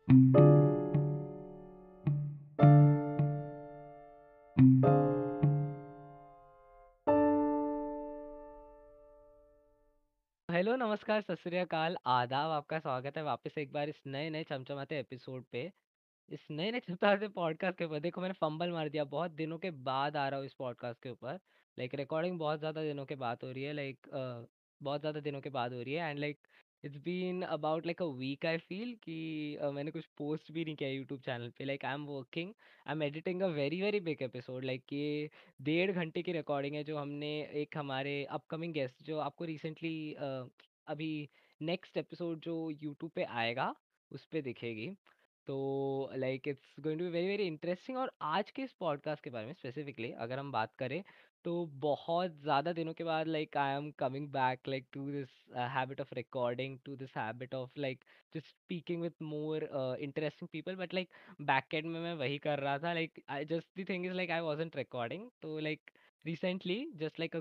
Hello, नमस्कार, सत श्री अकाल, आदाब। आपका स्वागत है वापस एक बार इस नए-नए चमचमाते एपिसोड पे। इस नए-नए चमचमाते पॉडकास्ट के ऊपर देखो मैंने फंबल मार दिया। बहुत दिनों के बाद आ रहा हूँ इस पॉडकास्ट के ऊपर। लाइक रिकॉर्डिंग बहुत ज़्यादा दिनों के बाद हो रही है। बहुत ज़्यादा दिनों के बाद हो रही है and like it's been about like a week I feel कि मैंने कुछ पोस्ट भी नहीं किया यूट्यूब चैनल पे। Like I am editing a very, very big episode. Like ये 1.5 घंटे की रिकॉर्डिंग है जो हमने एक हमारे अपकमिंग गेस्ट जो आपको रिसेंटली अभी नेक्स्ट एपिसोड जो यूट्यूब पे आएगा उस पे दिखेगी। तो like it's going to be very very interesting. और आज के इस पॉडकास्ट के बारे में स्पेसिफिकली अगर हम बात करें तो बहुत ज़्यादा दिनों के बाद like I am coming back like to this habit of recording, to this habit of like just speaking with more interesting people. But like back end में मैं वही कर रहा था। Like I just the thing is like I wasn't recording. तो like recently just like a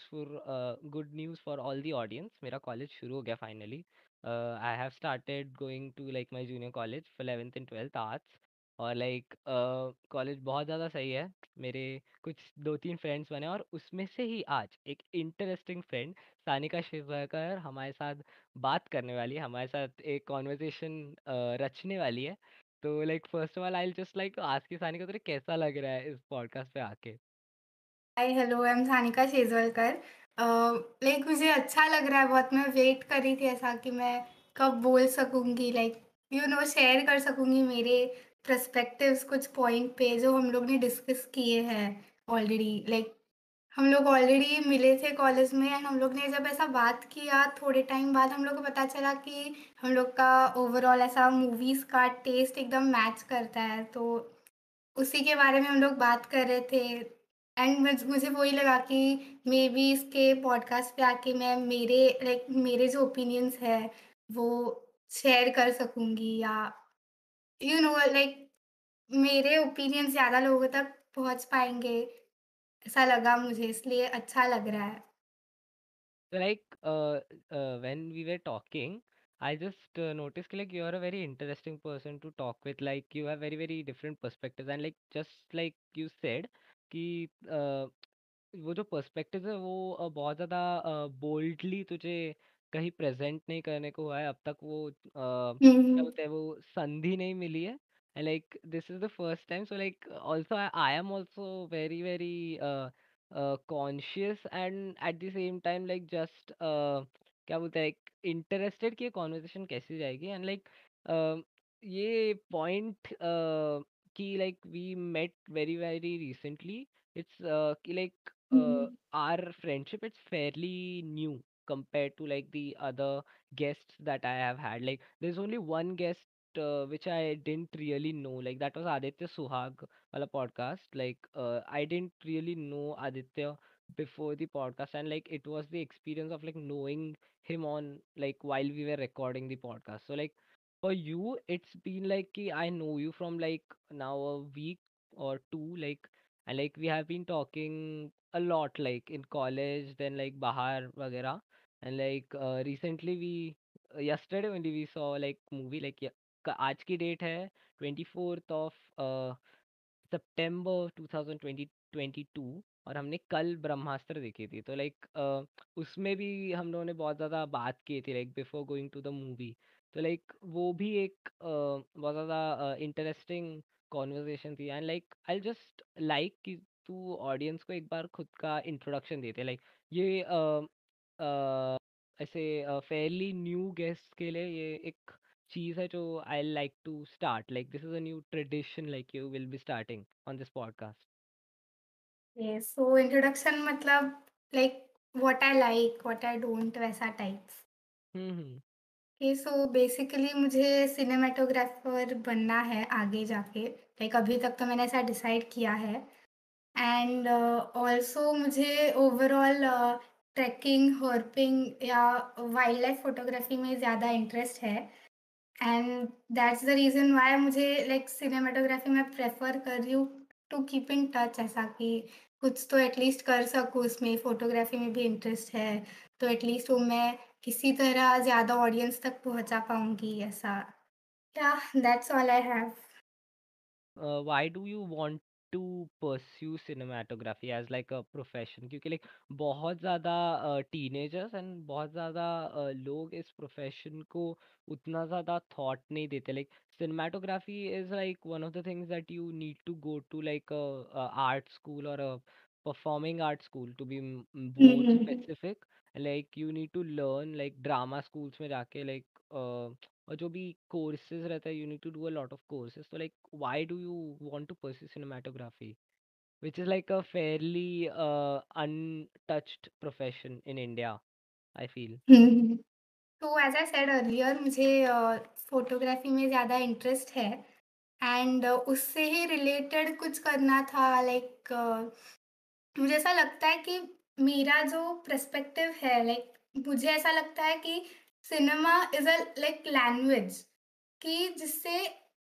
good news for all the audience, मेरा college शुरू हो गया finally. I have started going to like my junior college for 11th and 12th arts। और like college बहुत ज़्यादा सही है। मेरे कुछ 2-3 फ्रेंड्स बने और उसमें से ही आज एक इंटरेस्टिंग फ्रेंड सानिका शिवकर हमारे साथ बात करने वाली है, हमारे साथ एक कॉन्वर्जेशन रचने वाली है। तो like first of all I just like to ask you Sanika, तुझे कैसा लग रहा है इस पॉडकास्ट पे आके? Hi hello, I am Sanika Shejwalkar. Like मुझे अच्छा लग रहा है बहुत। मैं वेट कर रही थी ऐसा कि मैं कब बोल सकूंगी, लाइक शेयर कर सकूंगी मेरे पर्सपेक्टिव्स कुछ पॉइंट पे जो हम लोग ने डिस्कस किए हैं ऑलरेडी। लाइक हम लोग ऑलरेडी मिले थे कॉलेज में एंड हम लोग ने जब ऐसा बात किया थोड़े टाइम बाद हम लोग को पता चला कि हम लोग का ओवरऑल ऐसा मूवीज का टेस्ट एकदम मैच करता है। तो उसी के बारे में हम लोग बात कर रहे थे एंड मुझे वही लगा कि मे बी इसके पॉडकास्ट पे आके मैं मेरे जो ओपिनियंस है वो शेयर कर सकूंगी, या लाइक मेरे ओपिनियंस ज़्यादा लोगों तक पहुंच पाएंगे। ऐसा लगा मुझे, इसलिए अच्छा लग रहा है। So like when we were talking, I just noticed like you are a very interesting person to talk with. Like you have very very different perspectives and like just like you said कि वो जो perspective है वो बहुत ज़्यादा boldly तुझे कहीं present नहीं करने को हुआ है अब तक। वो क्या हम्म। बोलते हैं, वो संधि नहीं मिली है। And like this is the first time. So like also I am also very very conscious and at the same time like just क्या बोलते हैं इंटरेस्टेड कि ये कॉन्वर्सेशन कैसी जाएगी। एंड लाइक ये पॉइंट कि like we met very very recently. It's कि like hmm. our friendship it's fairly new compared to like the other guests that I have had. Like there's only one guest which I didn't really know. Like that was Aditya Suhag wala podcast. Like I didn't really know Aditya before the podcast, and like it was the experience of like knowing him on like while we were recording the podcast. So like for you, it's been like कि I know you from like now a week or two, like and like we have been talking a lot like in college then like bahar वगैरह। and like recently we yesterday only we saw like movie like आज की date है 24th of सितंबर 2022 और हमने कल ब्रह्मास्त्र देखी थी। तो लाइक उसमें भी हम लोगों ने बहुत ज़्यादा बात की थी like before going to the movie. तो लाइक वो भी एक बहुत ज़्यादा इंटरेस्टिंग कॉन्वर्जेशन थी। And like I just like कि तू ऑडियंस को एक बार खुद का इंट्रोडक्शन देते लाइक ये ऐसे फेयरली न्यू गेस्ट के लिए ये एक चीज़ है जो I like to start. Like this is a new tradition like you will be starting on this podcast. So introduction मतलब like what I like what I don't वैसा टाइप्स। हम्म। सो बेसिकली मुझे cinematographer बनना है आगे जाके। Like अभी तक तो मैंने ऐसा डिसाइड किया है एंड ऑल्सो मुझे ओवरऑल ट्रैकिंग, हॉर्पिंग या वाइल्ड लाइफ फोटोग्राफी में ज़्यादा इंटरेस्ट है and that's the reason why मुझे लाइक सिनेमेटोग्राफी में प्रेफ़र कर रही हूँ टू कीप इन टच, ऐसा कि कुछ तो एटलीस्ट कर सकूँ उसमें। फ़ोटोग्राफी में भी इंटरेस्ट है, तो एटलीस्ट वो मैं किसी तरह ज़्यादा ऑडियंस तक पहुँचा पाऊँगी ऐसा। Yeah, that's all I have. Why do you want to pursue cinematography as like a profession? क्योंकि like बहुत ज़्यादा teenagers and बहुत ज़्यादा लोग इस profession को उतना ज़्यादा thought नहीं देते. Like cinematography is like one of the things that you need to go to like a art school or a performing art school to be more Mhm. specific. Like you need to learn like drama schools में जाके like और जो भी courses रहता है you need to do a lot of courses तो like why do you want to pursue cinematography which is like a fairly untouched profession in India I feel. Hmm. तो as I said earlier मुझे photography में ज़्यादा interest है and उससे ही related कुछ करना था लाइक मुझे ऐसा लगता है कि मेरा जो पर्सपेक्टिव है लाइक मुझे ऐसा लगता है कि cinema is a like language कि जिससे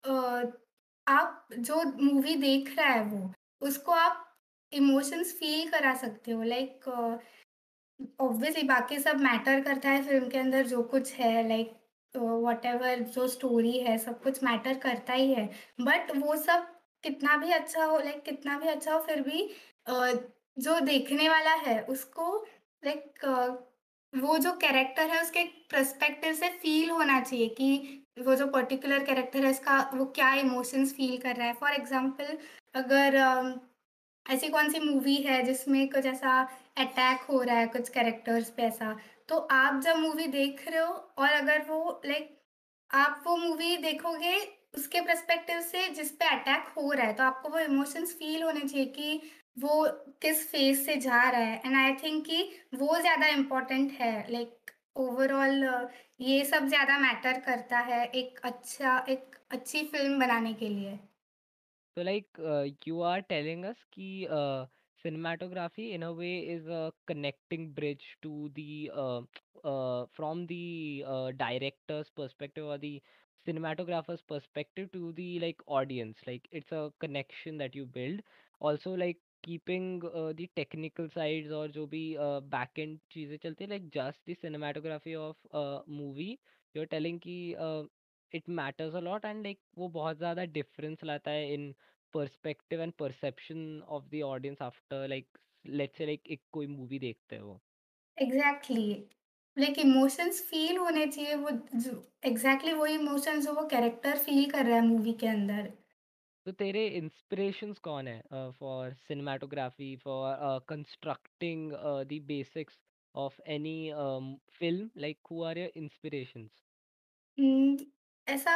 आप जो मूवी देख रहा है वो, उसको आप इमोशंस फ़ील करा सकते हो लाइक ऑब्वियसली बाकी सब मैटर करता है फ़िल्म के अंदर जो कुछ है लाइक व्हाटएवर जो स्टोरी है सब कुछ मैटर करता ही है। बट वो सब कितना भी अच्छा हो लाइक कितना भी अच्छा हो फिर भी अ, जो देखने वाला है उसको लाइक वो जो कैरेक्टर है उसके पर्सपेक्टिव से फ़ील होना चाहिए कि वो जो पर्टिकुलर कैरेक्टर है इसका वो क्या इमोशंस फ़ील कर रहा है। फॉर एग्ज़ाम्पल अगर ऐसी कौन-सी मूवी है जिसमें कुछ ऐसा अटैक हो रहा है कुछ कैरेक्टर्स पे ऐसा, तो आप जब मूवी देख रहे हो और अगर वो लाइक आप वो मूवी देखोगे उसके पर्सपेक्टिव से जिस पे अटैक हो रहा है, तो आपको वो इमोशंस फ़ील होने चाहिए कि वो किस फ़ेज़ से जा रहा है एंड आई थिंक कि वो ज़्यादा इम्पोर्टेंट है लाइक ओवरऑल ये सब ज़्यादा मैटर करता है एक अच्छी फ़िल्म बनाने के लिए। So like you are telling us कि cinematography in a way is a connecting bridge to the from the director's perspective or the cinematographer's perspective to the like audience. Like it's a connection that you build. Also like keeping the technical sides और जो भी back end चीजें चलती है like just the cinematography of movie. You're telling कि it matters a lot and like वो बहुत ज़्यादा difference लाता है in perspective and perception of the audience after like let's say like एक कोई मूवी देखते हैं वो. एग्ज़ैक्टली लाइक इमोशंस फ़ील होने चाहिए वो जो एग्ज़ैक्टली वही इमोशंस जो वो कैरेक्टर फ़ील कर रहा है मूवी के अंदर। तो तेरे इंस्पिरेशंस कौन है for cinematography for constructing the basics of any film like who are your inspirations. Um, ऐसा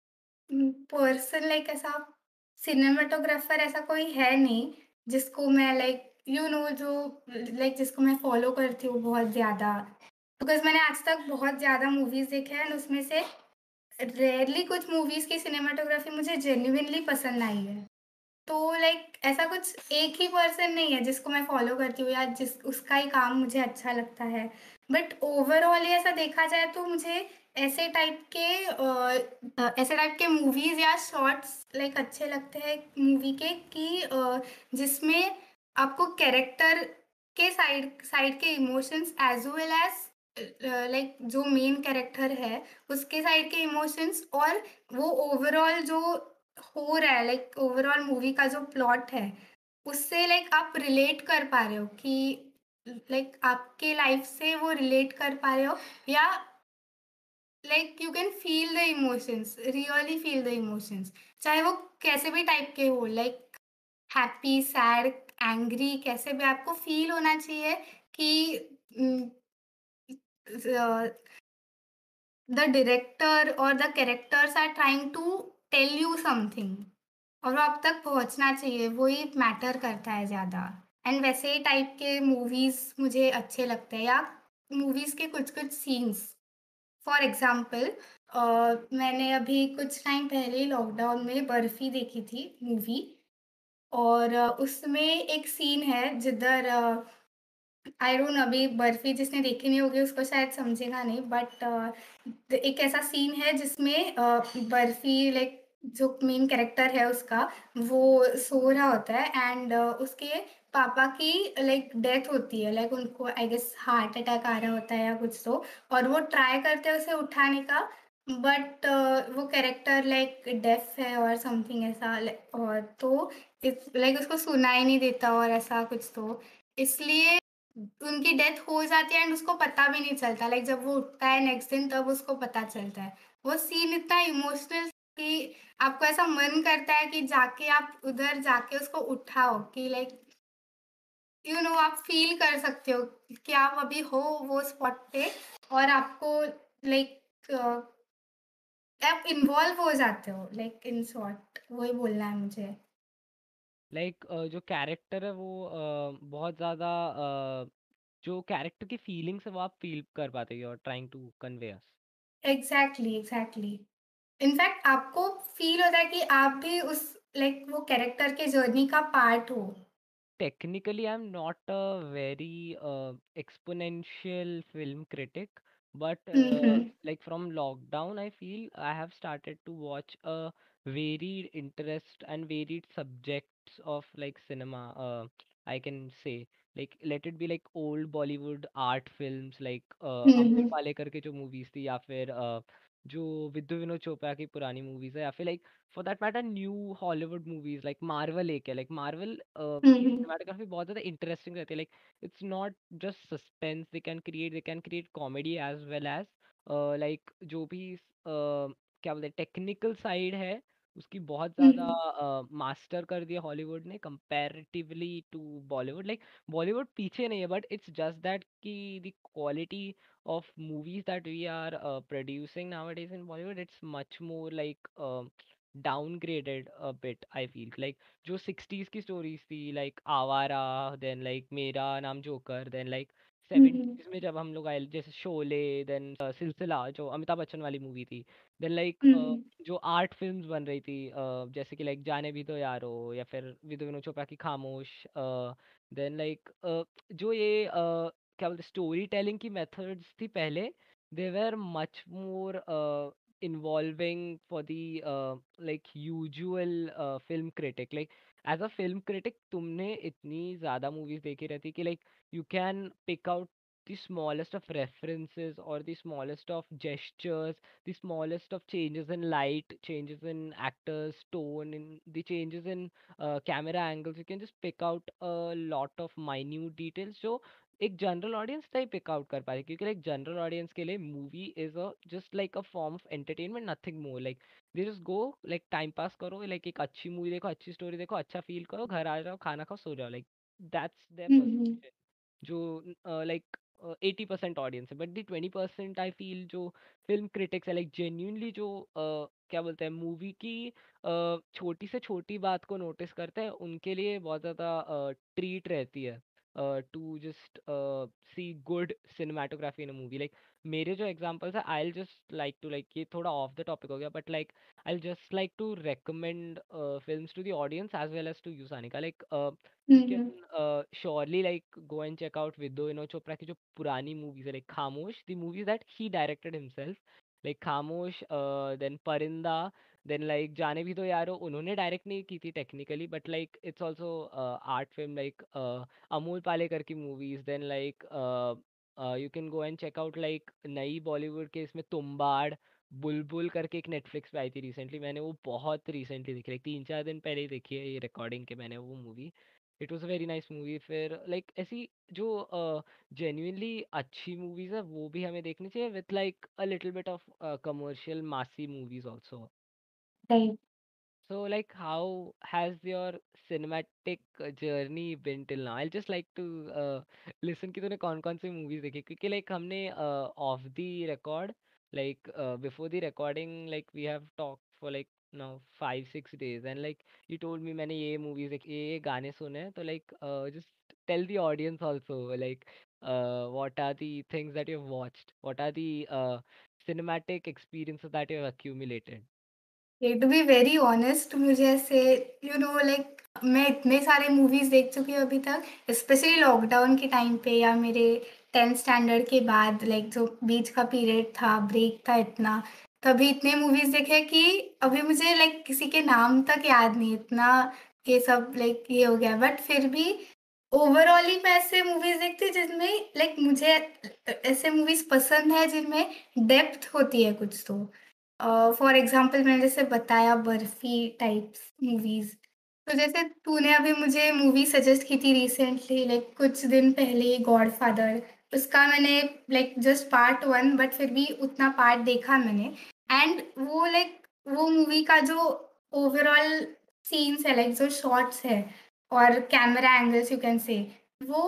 पर्सन लाइक ऐसा सिनेमेटोग्राफर ऐसा कोई है नहीं, जिसको मैं लाइक जो लाइक जिसको मैं फ़ॉलो करती हूँ बहुत ज़्यादा। बिकॉज़ मैंने आज तक बहुत ज़्यादा मूवीज़ देखे हैं एंड उसमें से रेयरली कुछ मूवीज़ की सिनेमेटोग्राफी मुझे जेन्युइनली पसंद आई है। तो लाइक ऐसा कुछ एक ही पर्सन नहीं है जिसको मैं फ़ॉलो करती हूँ या जिस उसका ही काम मुझे अच्छा लगता है। बट ओवरऑल ऐसा देखा जाए तो मुझे ऐसे टाइप के मूवीज़ या शॉर्ट्स लाइक अच्छे लगते हैं मूवी के कि जिसमें आपको कैरेक्टर के साइड साइड के emotions as well as like जो मेन कैरेक्टर है उसके साइड के इमोशंस और वो ओवरऑल जो हो रहा है लाइक ओवरऑल मूवी का जो प्लॉट है, उससे लाइक आप रिलेट कर पा रहे हो कि लाइक आपके लाइफ से वो रिलेट कर पा रहे हो या like you can feel the emotions, really feel the emotions. चाहे वो कैसे भी टाइप के हो लाइक हैप्पी, सैड, एंग्री कैसे भी आपको फील होना चाहिए कि उम, ज़ द डायरेक्टर और the characters are trying to tell you something. और वो आप तक पहुँचना चाहिए, वही मैटर करता है ज़्यादा। एंड वैसे ही टाइप के मूवीज़ मुझे अच्छे लगते हैं या मूवीज़ के कुछ-कुछ सीन्स। फॉर एग्ज़ाम्पल मैंने अभी कुछ टाइम पहले ही लॉकडाउन में बर्फ़ी देखी थी मूवी और उसमें एक सीन है जिधर आई डोंट नो अभी बर्फी जिसने देखी नहीं होगी उसको शायद समझेगा नहीं बट एक ऐसा सीन है जिसमें बर्फी लाइक जो मेन कैरेक्टर है उसका वो सो रहा होता है एंड उसके पापा की लाइक डेथ होती है लाइक उनको आई गेस हार्ट अटैक आ रहा होता है या कुछ तो और वो ट्राई करते हैं उसे उठाने का बट वो कैरेक्टर लाइक डेफ है और समथिंग ऐसा और तो लाइक उसको सुनाई नहीं देता और ऐसा कुछ तो इसलिए उनकी डेथ हो जाती है एंड उसको पता भी नहीं चलता लाइक जब वो उठता है नेक्स्ट दिन तब उसको पता चलता है। वो सीन इतना इमोशनल कि आपको ऐसा मन करता है कि जाके आप उधर जाके उसको उठाओ कि लाइक आप फील कर सकते हो कि आप अभी हो वो स्पॉट पे और आपको लाइक आप इन्वॉल्व हो जाते हो लाइक इन शॉर्ट वही बोलना है मुझे। लाइक जो कैरेक्टर है वो बहुत ज़्यादा जो कैरेक्टर की फीलिंग्स है वो आप फील कर पाते हो, trying to convey us. Exactly, exactly. In fact आपको फ़ील होता है कि आप भी उस लाइक वो कैरेक्टर के जर्नी का पार्ट हो। Technically, I'm not a very exponential film critic, but hmm, hmm. like from lockdown, I feel I have started to watch a varied interest and varied subjects of like cinema. I can say like let it be like old Bollywood art films like हुँ, अमोल हुँ। पालेकर के जो movies थी या फिर जो विद्या विनोद चोपड़ा की पुरानी movies है या फिर like for that matter new Hollywood movies like Marvel एक है like Marvel हुँ, की हुँ। cinematography बहुत ज़्यादा interesting रहती है like it's not just suspense they can create comedy as well as like जो भी क्या बोलते हैं टेक्निकल साइड है उसकी बहुत हुँ, ज़्यादा हुँ। मास्टर कर दिया हॉलीवुड ने comparatively to Bollywood like Bollywood पीछे नहीं है बट इट्स जस्ट दैट कि the quality of movies that we are producing nowadays in Bollywood, it's much more like downgraded a bit, I feel. Like जो 60s की stories थी like आवारा, then like Mera Naam Joker, then like hmm, hmm. 70s में जब हम लोग आए जैसे शोले, then सिलसिला जो अमिताभ बच्चन वाली मूवी थी, then like हुँ, हुँ। जो आर्ट फिल्म्स बन रही थी जैसे कि लाइक जाने भी तो यारो या फिर विदु विनोद चोपड़ा की खामोश, देन लाइक जो ये क्या बोलते स्टोरी टेलिंग की मेथड्स थी पहले they were much more involving for the like usual film critic like as a film critic तुमने इतनी ज़्यादा मूवीज देखी रहती कि like you can pick out the smallest of references or the smallest of gestures, the smallest of changes in light, changes in actors tone, in the changes in camera angles. You can just pick out a lot of minute details जो एक general audience नहीं pick out कर पाए क्योंकि like general audience के लिए movie is a just like a form of entertainment, nothing more like they just go like time pass करो, like एक अच्छी मूवी देखो, अच्छी स्टोरी देखो, अच्छा फील करो, घर आ जाओ, खाना खाओ, सो जाओ, like that's there hmm, hmm. Perception जो लाइक 80% ऑडियंस है बट दी 20% आई फील जो फिल्म क्रिटिक्स है लाइक जेन्यूनली जो क्या बोलते हैं मूवी की छोटी से छोटी बात को नोटिस करते हैं उनके लिए बहुत ज़्यादा ट्रीट रहती है to just see good cinematography in a movie like मेरे जो एग्जांपल्स है I just like to like ये थोड़ा ऑफ द टॉपिक हो गया but like I just like to recommend films to the audience as well as to you Sanika like hmm, you hmm. can surely like go and check out Vidya Vinod Chopra की जो पुरानी movies है like खामोश the movies that he directed himself like खामोश then परिंदा then like जाने भी तो यारो उन्होंने डायरेक्ट नहीं की थी technically but like it's also art film like Amol Palekar की movies then like you can go and check out like नई बॉलीवुड के इसमें तुम्बाड़ बुलबुल करके एक नेटफ्लिक्स पे आई थी रिसेंटली, मैंने वो बहुत रिसेंटली देखी लाइक 3-4 दिन पहले ही देखी है ये रिकॉर्डिंग के मैंने वो movie. It was a very nice movie. फिर लाइक ऐसी जो जेन्युइनली अच्छी मूवीज है वो भी हमें देखनी चाहिए with like a little bit of commercial massy movies also. Right. So, like, how has your cinematic journey been till now? I'll just like to listen कि तूने कौन कौन सी movies देखी क्योंकि like हमने off the record like before the recording like we have talked for like now 5-6 days and like you told me मैंने ये movies देखी ये गाने सुने हैं तो like just tell the audience also like what are the things that you've watched, what are the cinematic experiences that you've accumulated. ये to be very honest मुझे ऐसे लाइक मैं इतने सारे मूवीज़ देख चुकी हूँ अभी तक, स्पेशली लॉकडाउन के टाइम पे या मेरे 10th स्टैंडर्ड के बाद लाइक जो बीच का पीरियड था, ब्रेक था इतना, तभी इतने मूवीज़ देखे कि अभी मुझे लाइक किसी के नाम तक याद नहीं, इतना ये सब लाइक ये हो गया। बट फिर भी ओवरऑल ही मैं ऐसे मूवीज़ देखती हूँ जिनमें लाइक मुझे ऐसे मूवीज़ पसंद है जिनमें डेप्थ होती है कुछ तो। फॉर एग्ज़ाम्पल मैंने जैसे बताया बर्फ़ी टाइप्स मूवीज़। तो जैसे तूने अभी मुझे मूवी सजेस्ट की थी रिसेंटली लाइक कुछ दिन पहले ही गॉडफ़ादर, उसका मैंने लाइक जस्ट पार्ट 1 बट फिर भी उतना पार्ट देखा मैंने एंड वो लाइक वो मूवी का जो ओवरऑल सीन्स है लाइक जो शॉट्स है और camera angles you can say वो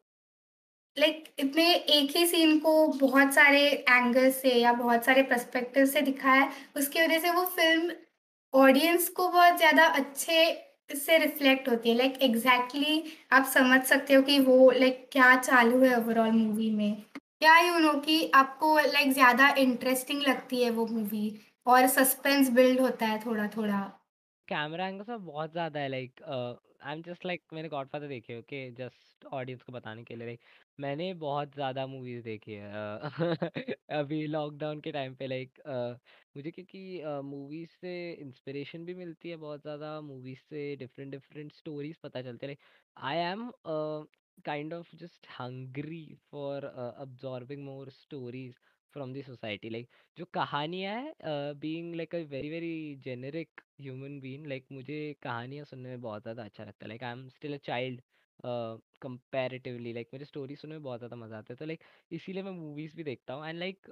लाइक इतने एक ही सीन को बहुत सारे एंगल से या बहुत सारे पर्सपेक्टिव से दिखाया है, उसकी वजह से वो फ़िल्म ऑडियंस को बहुत ज़्यादा अच्छे से रिफ्लेक्ट होती है। लाइक एग्ज़ैक्टली आप समझ सकते हो कि वो लाइक क्या चालू है ओवरऑल मूवी में। या यू नो कि आपको लाइक ज़्यादा इंटरेस्टिंग लगती है वो मूवी और सस्पेंस बिल्ड होता है थोड़ा-थोड़ा। कैमरा एंगल्स में बहुत ज़्यादा है like I am just like मैंने गॉडफादर देखी है ओके जस्ट ऑडियंस को बताने के लिए लाइक मैंने बहुत ज़्यादा मूवीज़ देखी है अभी लॉकडाउन के टाइम पे लाइक मुझे क्योंकि मूवीज़ से इंस्पिरेशन भी मिलती है बहुत ज़्यादा मूवीज़ से डिफरेंट डिफरेंट स्टोरीज पता चलते हैं like I am kind of just hungry for absorbing more stories from the society like जो कहानियाँ हैं being like a very very generic human being like मुझे कहानियाँ सुनने में बहुत ज़्यादा अच्छा लगता है like I am still a child comparatively like मुझे स्टोरी सुनने में बहुत ज़्यादा मज़ा आता है तो लाइक इसीलिए मैं मूवीज़ भी देखता हूँ एंड लाइक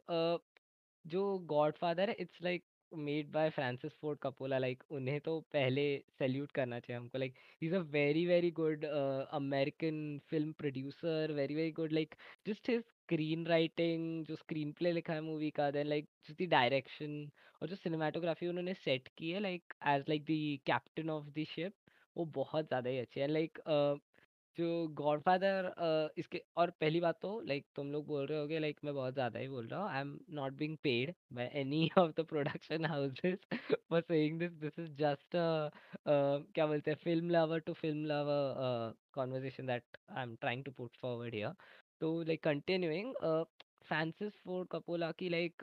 जो गॉडफादर है it's like made by Francis Ford Coppola like उन्हें तो पहले सैल्यूट करना चाहिए हमको like he is a very very good American film producer very very good like just his screenwriting जो स्क्रीन प्ले लिखा है मूवी का then like just the direction और जो सिनेमाटोग्राफी उन्होंने सेट की है like as like the captain of the ship वो बहुत ज़्यादा ही अच्छी है लाइक जो गॉडफादर इसके और पहली बात तो लाइक तुम लोग बोल रहे होगे लाइक मैं बहुत ज़्यादा ही बोल रहा हूँ I am not being paid by any of the production houses for saying this is just क्या बोलते हैं film lover to film lover conversation that I am trying to put forward here तो like continuing Francis Ford Coppola की like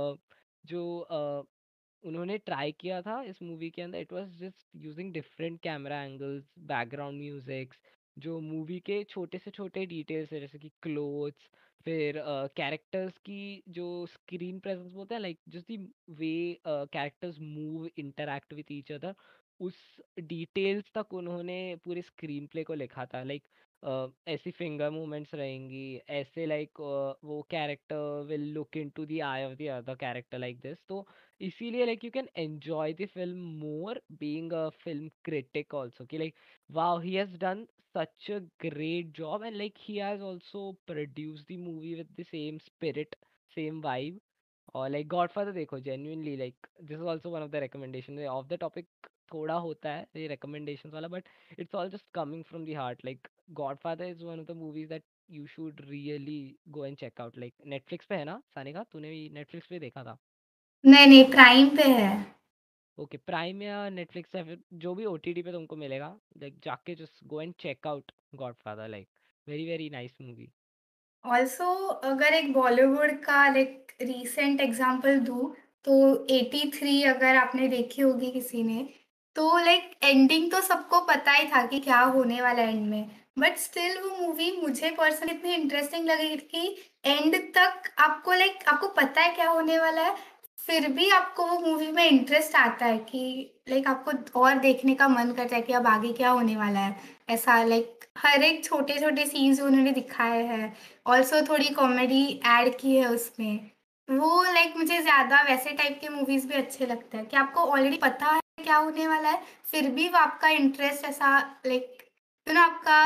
जो उन्होंने try किया था इस मूवी के अंदर it was just using different camera angles background musics जो मूवी के छोटे से छोटे डिटेल्स है जैसे कि क्लोथ्स फिर कैरेक्टर्स की जो स्क्रीन प्रेजेंस बोलते हैं like just the way characters move interact with each other उस डिटेल्स तक उन्होंने पूरे स्क्रीन प्ले को लिखा था लाइक ऐसी फिंगर मूवमेंट्स रहेंगी ऐसे लाइक वो character will look into the eye of the other character like this तो इसीलिए like you can enjoy the film more being a film critic also कि like wow he has done such a great job and like he has also produced the movie with the same spirit same vibe और like Godfather देखो genuinely like this is also one of the recommendation of the topic थोड़ा होता है ये recommendations वाला but it's all just coming from the heart like Godfather is one of the movies that you should really go and check out like Netflix पे है ना सानिका तूने भी Netflix पे देखा था नहीं, नहीं प्राइम पे है। ओके प्राइम या नेटफ्लिक्स या फिर जो भी ओटीटी पे तुमको मिलेगा लाइक जाके just go and check out Godfather like very very nice movie also अगर एक बॉलीवुड का लाइक रीसेंट एग्जांपल दूँ, तो 83 अगर आपने देखी होगी किसी ने, तो लाइक एंडिंग तो सबको पता ही था कि क्या होने वाला है एंड में। बट स्टिल वो मूवी मुझे पर्सनली इतनी इंटरेस्टिंग लगी कि एंड तक आपको लाइक आपको पता है क्या होने वाला है, फिर भी आपको वो मूवी में इंटरेस्ट आता है कि लाइक आपको और देखने का मन करता है कि अब आगे क्या होने वाला है। ऐसा लाइक हर एक छोटे-छोटे सीन्स उन्होंने दिखाए हैं। ऑल्सो थोड़ी कॉमेडी ऐड की है उसमें। वो लाइक मुझे ज़्यादा वैसे टाइप के मूवीज़ भी अच्छे लगते हैं कि आपको ऑलरेडी पता है क्या होने वाला है, फिर भी वो आपका इंटरेस्ट ऐसा लाइक यू नो आपका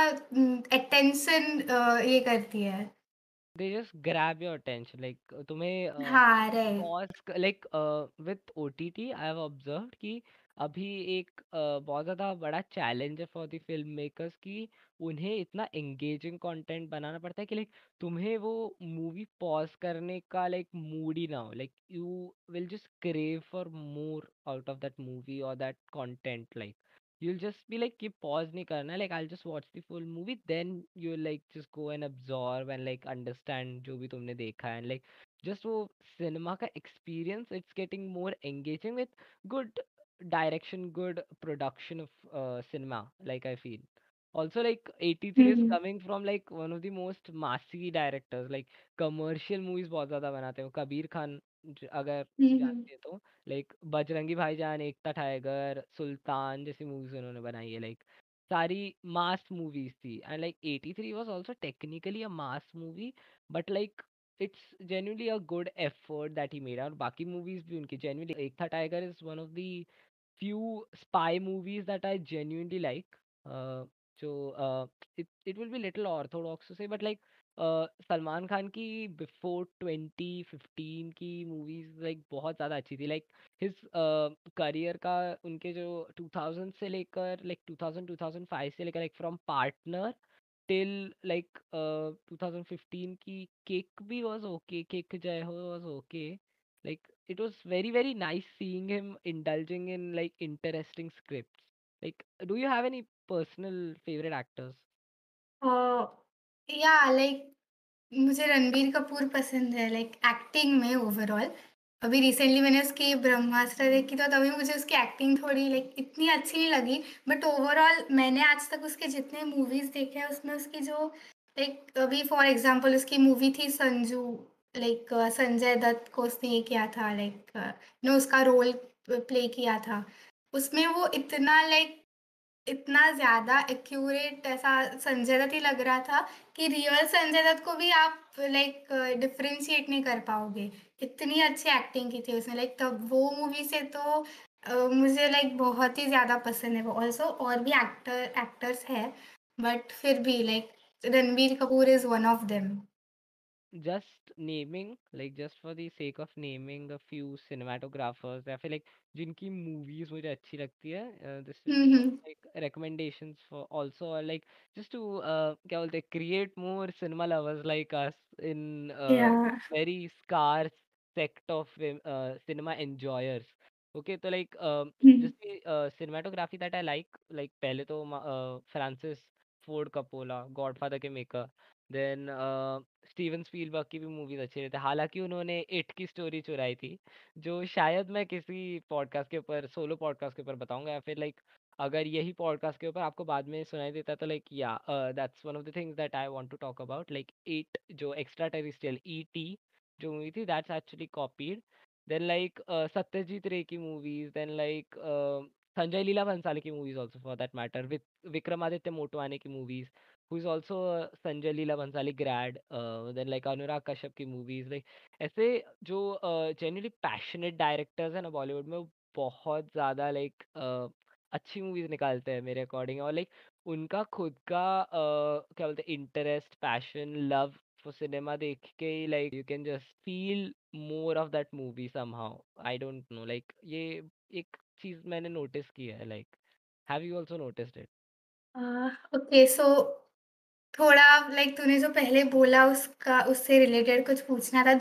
अटेंशन ये करती है। They just grab your attention like तुम्हें हाँ, right. Pause like with OTT I have observed कि अभी एक बहुत ज़्यादा बड़ा चैलेंज है फॉर द फिल्म मेकर्स कि उन्हें इतना एंगेजिंग कंटेंट बनाना पड़ता है कि लाइक तुम्हें वो मूवी पॉज करने का लाइक मूड ही ना हो like you will just crave for more out of that movie और that content like you'll just be like कि pause नहीं करना है like I'll just watch the full movie then you'll like just go and absorb and like understand जो भी तुमने देखा है and like just वो cinema का experience it's getting more engaging with good direction good production of cinema like I feel also like 83 is hmm. coming from like one of the most massy directors like commercial movies बहुत ज़्यादा बनाते हैं वो कबीर खान अगर हुँ, हुँ। जानती है तो, like Bajrangi भाईजान, एकता टाइगर, सुल्तान जैसी मूवीज उन्होंने बनाई है, लाइक सारी मास मूवीज थी। And like 83 was also technically a mass movie, but like it's genuinely a good effort that he made. और बाकी मूवीज भी उनकी genuinely, Ek Tha Tiger is one of the few spy movies that I genuinely like. So it will be little orthodox to say, but like Salman Khan की before 2015 की movies like बहुत ज़्यादा अच्छी थी। लाइक हिज करियर का, उनके जो 2000 से लेकर लाइक 2000 2005 से लेकर, like from Partner till like 2015 की किक भी was okay, Kick Jai Ho was okay. like it was very very nice seeing him indulging in like interesting scripts. Like, do you have any personal favorite actors? Uh, या like मुझे रणबीर कपूर पसंद है like acting में overall. अभी recently मैंने उसकी ब्रह्मास्त्र देखी तो तभी मुझे उसकी एक्टिंग थोड़ी लाइक इतनी अच्छी नहीं लगी। बट ओवरऑल मैंने आज तक उसके जितने मूवीज़ देखे हैं उसमें उसकी जो लाइक अभी फॉर एग्ज़ाम्पल उसकी मूवी थी संजू, लाइक संजय दत्त को उसने ये किया था लाइक ने उसका रोल प्ले किया था। उसमें वो इतना लाइक इतना ज़्यादा एक्यूरेट ऐसा संजय दत्त ही लग रहा था कि रियल संजय दत्त को भी आप लाइक डिफरेंशिएट नहीं कर पाओगे। इतनी अच्छी एक्टिंग की थी उसने लाइक तब वो मूवी से तो मुझे लाइक बहुत ही ज़्यादा पसंद है वो ऑल्सो और भी एक्टर्स हैं बट फिर भी like Ranbir Kapoor is one of them. Just naming, like just for the sake of naming a few cinematographers, I feel like जिनकी movies मुझे अच्छी लगती है, this will hmm, be hmm. like recommendations for also, or like just to क्या बोलते हैं, create more cinema lovers like us in या very scarce sect of cinema enjoyers. Okay, तो like हुँ। जैसे cinematography that I like पहले तो Francis Ford Coppola, Godfather के maker, then Steven Spielberg की भी मूवीज अच्छी रहती है। हालांकि उन्होंने इट की स्टोरी चुराई थी, जो शायद मैं किसी पॉडकास्ट के ऊपर, सोलो पॉडकास्ट के ऊपर बताऊंगा, या फिर लाइक अगर यही पॉडकास्ट के ऊपर आपको बाद में सुनाई देता तो लाइक या that's one of the things that I want to talk about. Like it जो एक्स्ट्रा टेरिस्ट्रियल ईटी जो मूवी थी, that's actually copied. Then like Satyajit Ray की movies, then like Sanjay Leela Bhansali की movies also for that matter, with Vikramaditya Motwane की movies, who is also a Sanjay Leela Bhansali grad, then like Anurag Kashyap की movies, like ऐसे जो genuinely passionate directors हैं ना बॉलीवुड में, वो बहुत ज़्यादा like अच्छी मूवीज निकालते हैं मेरे अकॉर्डिंग। और लाइक उनका खुद का क्या बोलते हैं, interest, passion, love for cinema देख के ही like you can just feel more of that movie somehow. I don't know, like ये एक चीज मैंने नोटिस की है। Like have you also noticed it? Okay so थोड़ा लाइक तूने जो पहले बोला उसका उससे रिलेटेड कुछ पूछना था।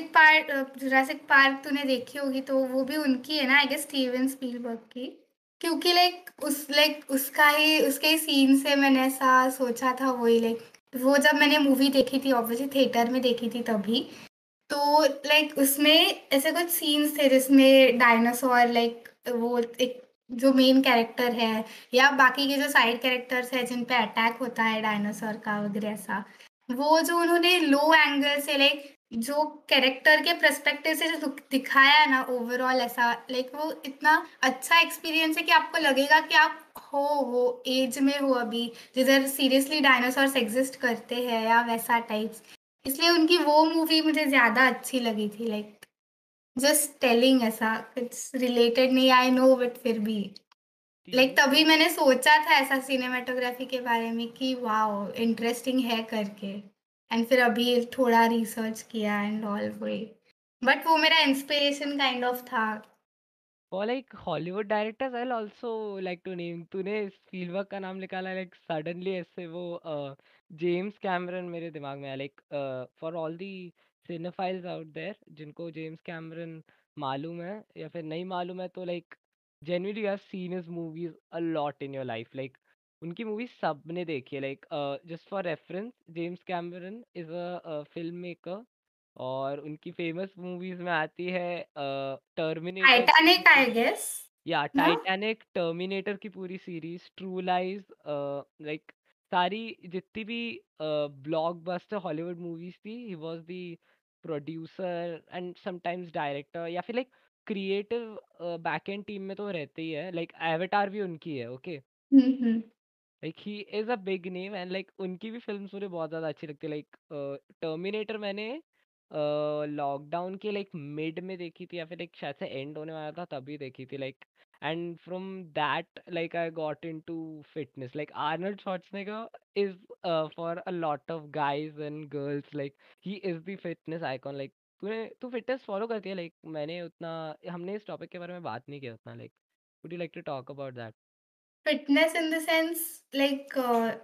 जुरासिक पार्क तूने देखी होगी तो वो भी उनकी है ना आई गेस स्टीवन स्पीलबर्ग की। क्योंकि लाइक उसका ही उसके ही सीन से मैंने ऐसा सोचा था वही लाइक वो जब मैंने मूवी देखी थी ऑब्वियसली थिएटर में देखी थी तभी। तो लाइक उसमें ऐसे कुछ सीन्स थे जिसमें डायनासोर लाइक वो एक जो मेन कैरेक्टर है या बाकी के जो साइड कैरेक्टर्स हैं जिन पे अटैक होता है डायनासोर का वगैरह ऐसा वो जो उन्होंने लो एंगल से लाइक जो कैरेक्टर के पर्सपेक्टिव से जो दिखाया है ना ओवरऑल ऐसा लाइक वो इतना अच्छा एक्सपीरियंस है कि आपको लगेगा कि आप हो वो एज में हो अभी जिधर सीरियसली डायनासोर्स एग्जिस्ट करते हैं या वैसा टाइप्स। इसलिए उनकी वो मूवी मुझे ज़्यादा अच्छी लगी थी लाइक जस्ट टेलिंग ऐसा कुछ रिलेटेड नहीं आई नो बट फिर भी लाइक स्टीवन तभी मैंने सोचा था ऐसा सिनेमेटोग्राफी के बारे में कि वाओ इंटरेस्टिंग है करके एंड फिर अभी थोड़ा रिसर्च किया एंड ऑल वही बट वो मेरा इंस्पिरेशन काइंड ऑफ था। For like Hollywood directors, I'll also like to name, तूने स्पीलबर्ग का नाम निकाला, like suddenly ऐसे वो जेम्स कैमरन मेरे दिमाग में आया। like for all the cinephiles out there जिनको जेम्स कैमरन मालूम है या फिर नहीं मालूम है, तो like genuinely you have seen his movies a lot in your life, like उनकी मूवीज सबने देखी है। like just for reference, James Cameron is a filmmaker, और उनकी फेमस मूवीज में आती है टर्मिनेटर की टाइटैनिक आई पूरी, गेस या ना। टाइटैनिक, टर्मिनेटर की पूरी सीरीज, ट्रू लाइज, लाइक सारी जितनी भी ब्लॉकबस्टर हॉलीवुड मूवीज थी, he was the producer and sometimes director या फिर like creative back end team में तो रहते ही है, लाइक एवेटार भी उनकी है, okay. Hmm, hmm. Like he is a big name and like उनकी भी फिल्म्स मुझे बहुत ज़्यादा अच्छी लगती है। लाइक टर्मिनेटर मैंने लॉकडाउन के लाइक मिड में देखी थी, या फिर लाइक शायद से एंड होने वाला था तभी देखी थी, like and from that like I got into fitness. Like Arnold Schwarzenegger is for a lot of guys and girls, like he is the fitness icon. Like तू फिटनेस फॉलो करती है? लाइक मैंने उतना, हमने इस टॉपिक के बारे में बात नहीं किया उतना, like would you like to talk about that? Fitness in the sense like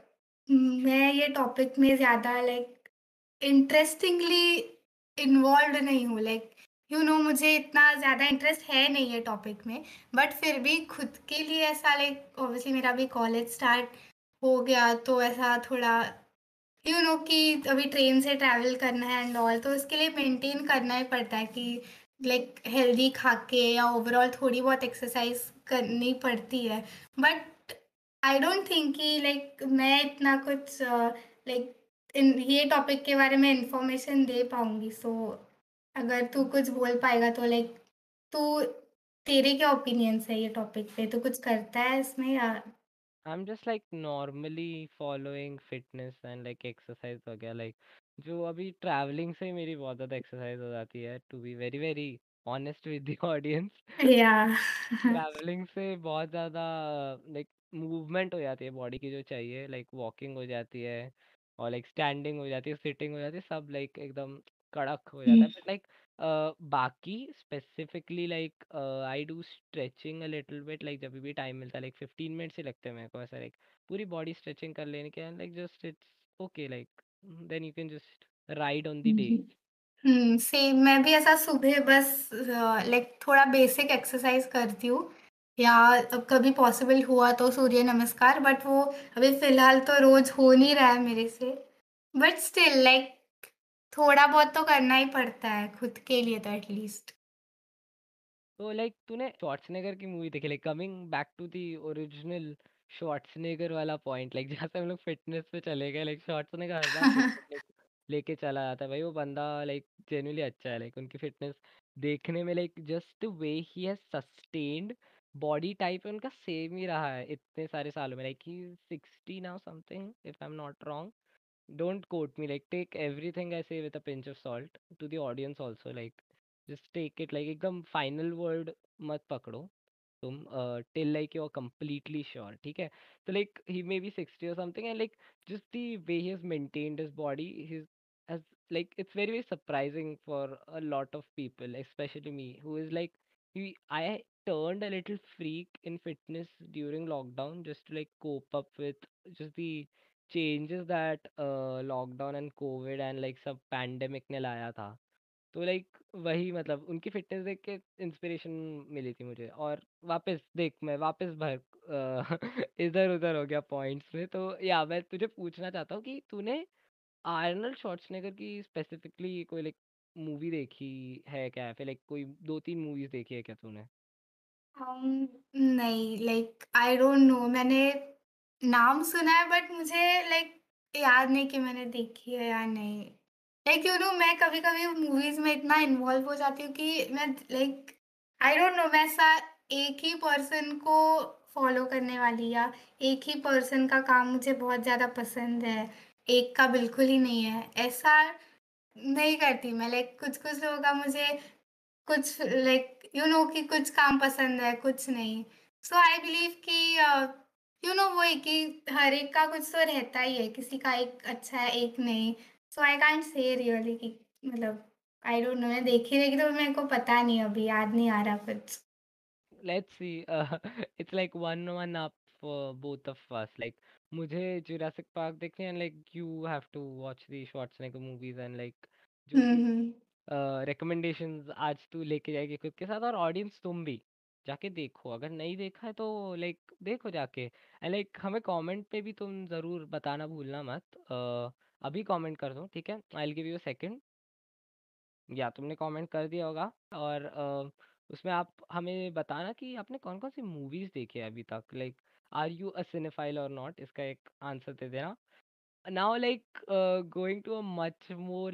मैं ये टॉपिक में ज़्यादा लाइक इंटरेस्टिंगली इन्वॉल्व्ड नहीं हूँ, लाइक मुझे इतना ज़्यादा इंटरेस्ट है नहीं है टॉपिक में। बट फिर भी खुद के लिए ऐसा लाइक ऑब्वियसली मेरा भी कॉलेज स्टार्ट हो गया, तो ऐसा थोड़ा कि अभी ट्रेन से ट्रैवल करना है एंड ऑल, तो उसके लिए मेंटेन करना ही पड़ता है कि लाइक हेल्दी खा के या ओवरऑल थोड़ी बहुत एक्सरसाइज करनी पड़ती है। बट आई डोंट थिंक कि लाइक मैं इतना कुछ लाइक इन ये टॉपिक के बारे में इंफॉर्मेशन दे पाऊंगी। सो अगर तू कुछ बोल पाएगा तो लाइक तू तेरे क्या ओपिनियंस है ये टॉपिक पे? तू कुछ करता है इसमें या? I'm just like normally following fitness and like exercise वगैरह, like जो अभी traveling से ही मेरी बहुत ज़्यादा exercise हो जाती है, to be very very honest with the audience। या ट्रैवलिंग से बहुत ज़्यादा लाइक मूवमेंट हो जाती है बॉडी की जो चाहिए, लाइक वॉकिंग हो जाती है और लाइक स्टैंडिंग हो जाती है, सिटिंग हो जाती है, सब लाइक एकदम कड़क हो जाता है। बट लाइक बाकी specifically like I do stretching a little bit, like जब भी टाइम मिलता है, लाइक 15 मिनट्स ही लगते हैं मेरे को ऐसा, लाइक पूरी बॉडी स्ट्रेचिंग कर लेने के, like just it's okay, like then you can just ride on the day. Same मैं भी ऐसा सुबह बस लाइक थोड़ा बेसिक एक्सरसाइज करती हूँ, या अब कभी पॉसिबल हुआ तो सूर्य नमस्कार, बट वो अभी फिलहाल तो रोज हो नहीं रहा है मेरे से। बट स्टिल लाइक थोड़ा बहुत तो करना ही पड़ता है खुद के लिए तो एटलीस्ट। तो लाइक तूने श्वार्ट्जनेगर की मूवी देखी, like coming back to the original Schwarzenegger वाला पॉइंट, लाइक जहाँ से हम लोग फिटनेस पे चले गए, लाइक श्वार्ट्जनेगर हर बार फिटनेस लेके चला जाता है भाई, वो बंदा लाइक जेन्युइनली अच्छा है, लाइक उनकी फिटनेस देखने में, like just way he has sustained body type उनका सेम ही रहा है इतने सारे सालों में, like he 60 now something if I am not wrong. Don't quote me, like take everything I say with a pinch of salt, to the audience also, like just take it like एकदम final word मत पकड़ो तुम, till like you're completely sure, ठीक है? तो like he may be 60 or something, and like just the way he has maintained his body, his as like it's very very surprising for a lot of people, especially me, who is like I turned a little freak in fitness during lockdown just to like cope up with just the changes that lockdown and COVID and like सब pandemic ने लाया था। तो like वही मतलब उनकी fitness देख के इंस्पिरेशन मिली थी मुझे, और वापस देख मैं वापस भर इधर उधर हो गया पॉइंट्स में। तो या मैं तुझे पूछना चाहता हूँ कि तूने आर्नल्ड श्वार्ज़नेगर की स्पेसिफिकली कोई लाइक मूवी देखी है क्या, या फिर लाइक कोई 2-3 मूवीज देखी है क्या तूने? नहीं लाइक आई डोंट नो, मैंने नाम सुना है बट मुझे लाइक याद नहीं कि मैंने देखी है या नहीं। लाइक मैं कभी कभी मूवीज में इतना इन्वॉल्व हो जाती हूँ कि मैं लाइक आई डोंट नो, मैं ऐसा एक ही पर्सन को फॉलो करने वाली या एक ही पर्सन का काम मुझे बहुत ज्यादा पसंद है, एक का बिल्कुल ही नहीं है, ऐसा नहीं करती मैं। लाइक कुछ कुछ लोगों का मुझे कुछ लाइक कि कुछ काम पसंद है, कुछ नहीं। सो आई बिलीव कि वो है कि हर एक का कुछ तो रहता ही है, किसी का एक अच्छा है, एक नहीं। सो आई कांट से रियली कि मतलब आई डोंट नो, मैं देखी रहेगी तो मेरे को पता नहीं, अभी याद नहीं आ रहा कुछ। Let's see. It's like 1-1 up for both of us. Like मुझे Jurassic Park देखनी है, and like you have to watch the Schwarzenegger movies, and like जो भी हम्म। recommendations आज तू लेके जाएगी खुद के साथ, और ऑडियंस तुम भी जाके देखो, अगर नहीं देखा है तो लाइक देखो जाके, एंड लाइक हमें कमेंट पे भी तुम ज़रूर बताना भूलना मत। अभी कमेंट कर दो, ठीक है? I will give you second, या तुमने कमेंट कर दिया होगा, और उसमें आप हमें बताना कि आपने कौन कौन सी मूवीज देखी है अभी तक, like are you a cinephile और नॉट, इसका एक आंसर दे देना। Now like going to a much more like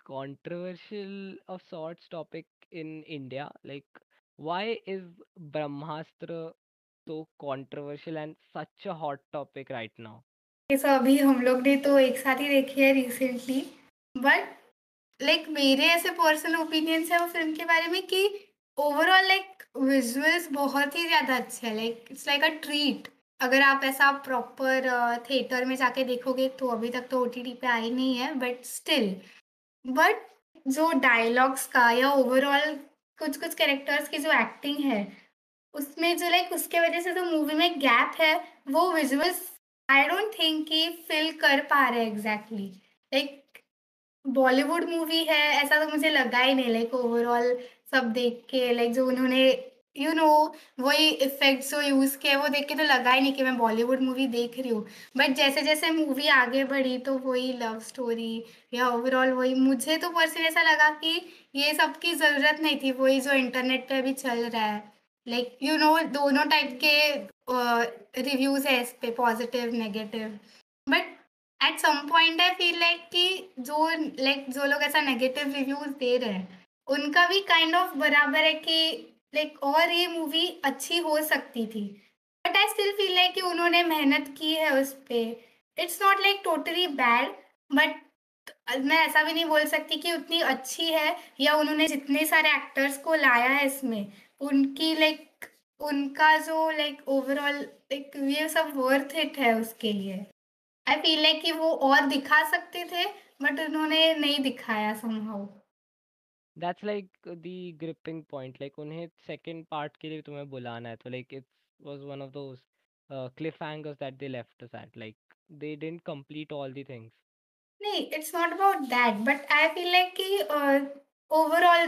controversial of sorts topic in India. Like, why is Brahmastra so controversial and such a hot topic right now? ये सब अभी हम लोग ने तो एक साथ ही देखी है रिसेंटली, बट लाइक मेरे ऐसे पर्सनल ओपिनियंस है वो फिल्म के बारे में कि ओवरऑल लाइक विजुअल्स बहुत ही ज़्यादा अच्छे हैं, like it's like a treat. अगर आप ऐसा प्रॉपर थिएटर में जाके देखोगे तो अभी तक तो ओटीटी पे आई नहीं है, बट स्टिल, बट जो डायलॉग्स का या ओवरऑल कुछ-कुछ कैरेक्टर्स की जो एक्टिंग है, उसमें जो लाइक उसके वज़ह से जो मूवी में गैप है, वो विजुअल्स आई डोंट थिंक कि फिल कर पा रहे हैं एग्ज़ैक्टली। लाइक बॉलीवुड मूवी है ऐसा तो मुझे लगा ही नहीं, लाइक ओवरऑल सब देख के लाइक जो उन्होंने यू नो वही इफ़ेक्ट्स जो यूज़ किए वो देख के तो लगा ही नहीं कि मैं बॉलीवुड मूवी देख रही हूँ। बट जैसे-जैसे मूवी आगे बढ़ी तो वही लव स्टोरी या ओवरऑल वही मुझे तो पर्सनली ऐसा लगा कि ये सब की ज़रूरत नहीं थी, वही जो इंटरनेट पे अभी चल रहा है। लाइक दोनों टाइप के रिव्यूज़ है इस पे, positive, negative. But at some point I feel like कि जो लोग ऐसा नेगेटिव रिव्यूज दे रहे हैं उनका भी काइंड ऑफ बराबर है कि लाइक और ये मूवी अच्छी हो सकती थी, but I still feel like कि उन्होंने मेहनत की है उस पे। It's not like totally bad, but मैं ऐसा भी नहीं बोल सकती कि उतनी अच्छी है, या उन्होंने जितने सारे एक्टर्स को लाया है इसमें उनकी लाइक उनका जो लाइक ओवरऑल लाइक ये सब वर्थ इट है उसके लिए। आई फ़ील लाइक कि वो और दिखा सकते थे, बट उन्होंने नहीं दिखाया somehow. That's like the gripping point. Like उन्हें second part के लिए तुम्हें बुलाना है तो like it was one of those cliffhangers that they left us at. Like they didn't complete all the things. नहीं, it's not about that, but I feel like कि overall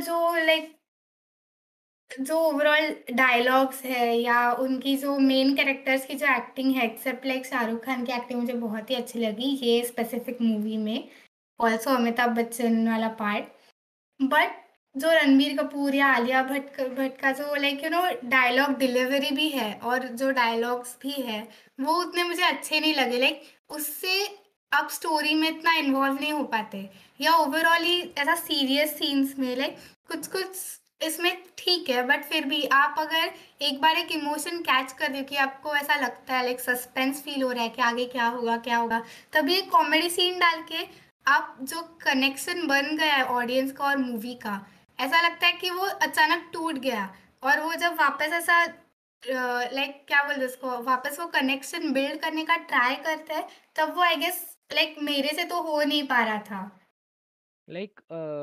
जो ओवरऑल डायलॉग्स है या उनकी जो मेन कैरेक्टर्स की जो acting है, एक्सेप्ट लाइक शाहरुख खान की एक्टिंग मुझे बहुत ही अच्छी लगी ये स्पेसिफिक मूवी में। ऑल्सो अमिताभ बच्चन वाला पार्ट। बट जो रणबीर कपूर या आलिया भट्ट का जो लाइक डायलॉग डिलीवरी भी है और जो डायलॉग्स भी है वो उतने मुझे अच्छे नहीं लगे, लाइक उससे आप स्टोरी में इतना इन्वॉल्व नहीं हो पाते, या ओवरऑल ही ऐसा सीरियस सीन्स में लाइक कुछ कुछ इसमें ठीक है, बट फिर भी आप अगर एक बार एक इमोशन कैच कर दो कि आपको ऐसा लगता है लाइक सस्पेंस फील हो रहा है कि आगे क्या होगा, तभी एक कॉमेडी सीन डाल के आप जो कनेक्शन बन गया है ऑडियंस का और मूवी का, ऐसा लगता है कि वो अचानक टूट गया, और वो जब वापस ऐसा लाइक क्या बोलते हैं उसको वापस वो कनेक्शन बिल्ड करने का ट्राई करते हैं, तब वो आई गेस लाइक मेरे से तो हो नहीं पा रहा था। Like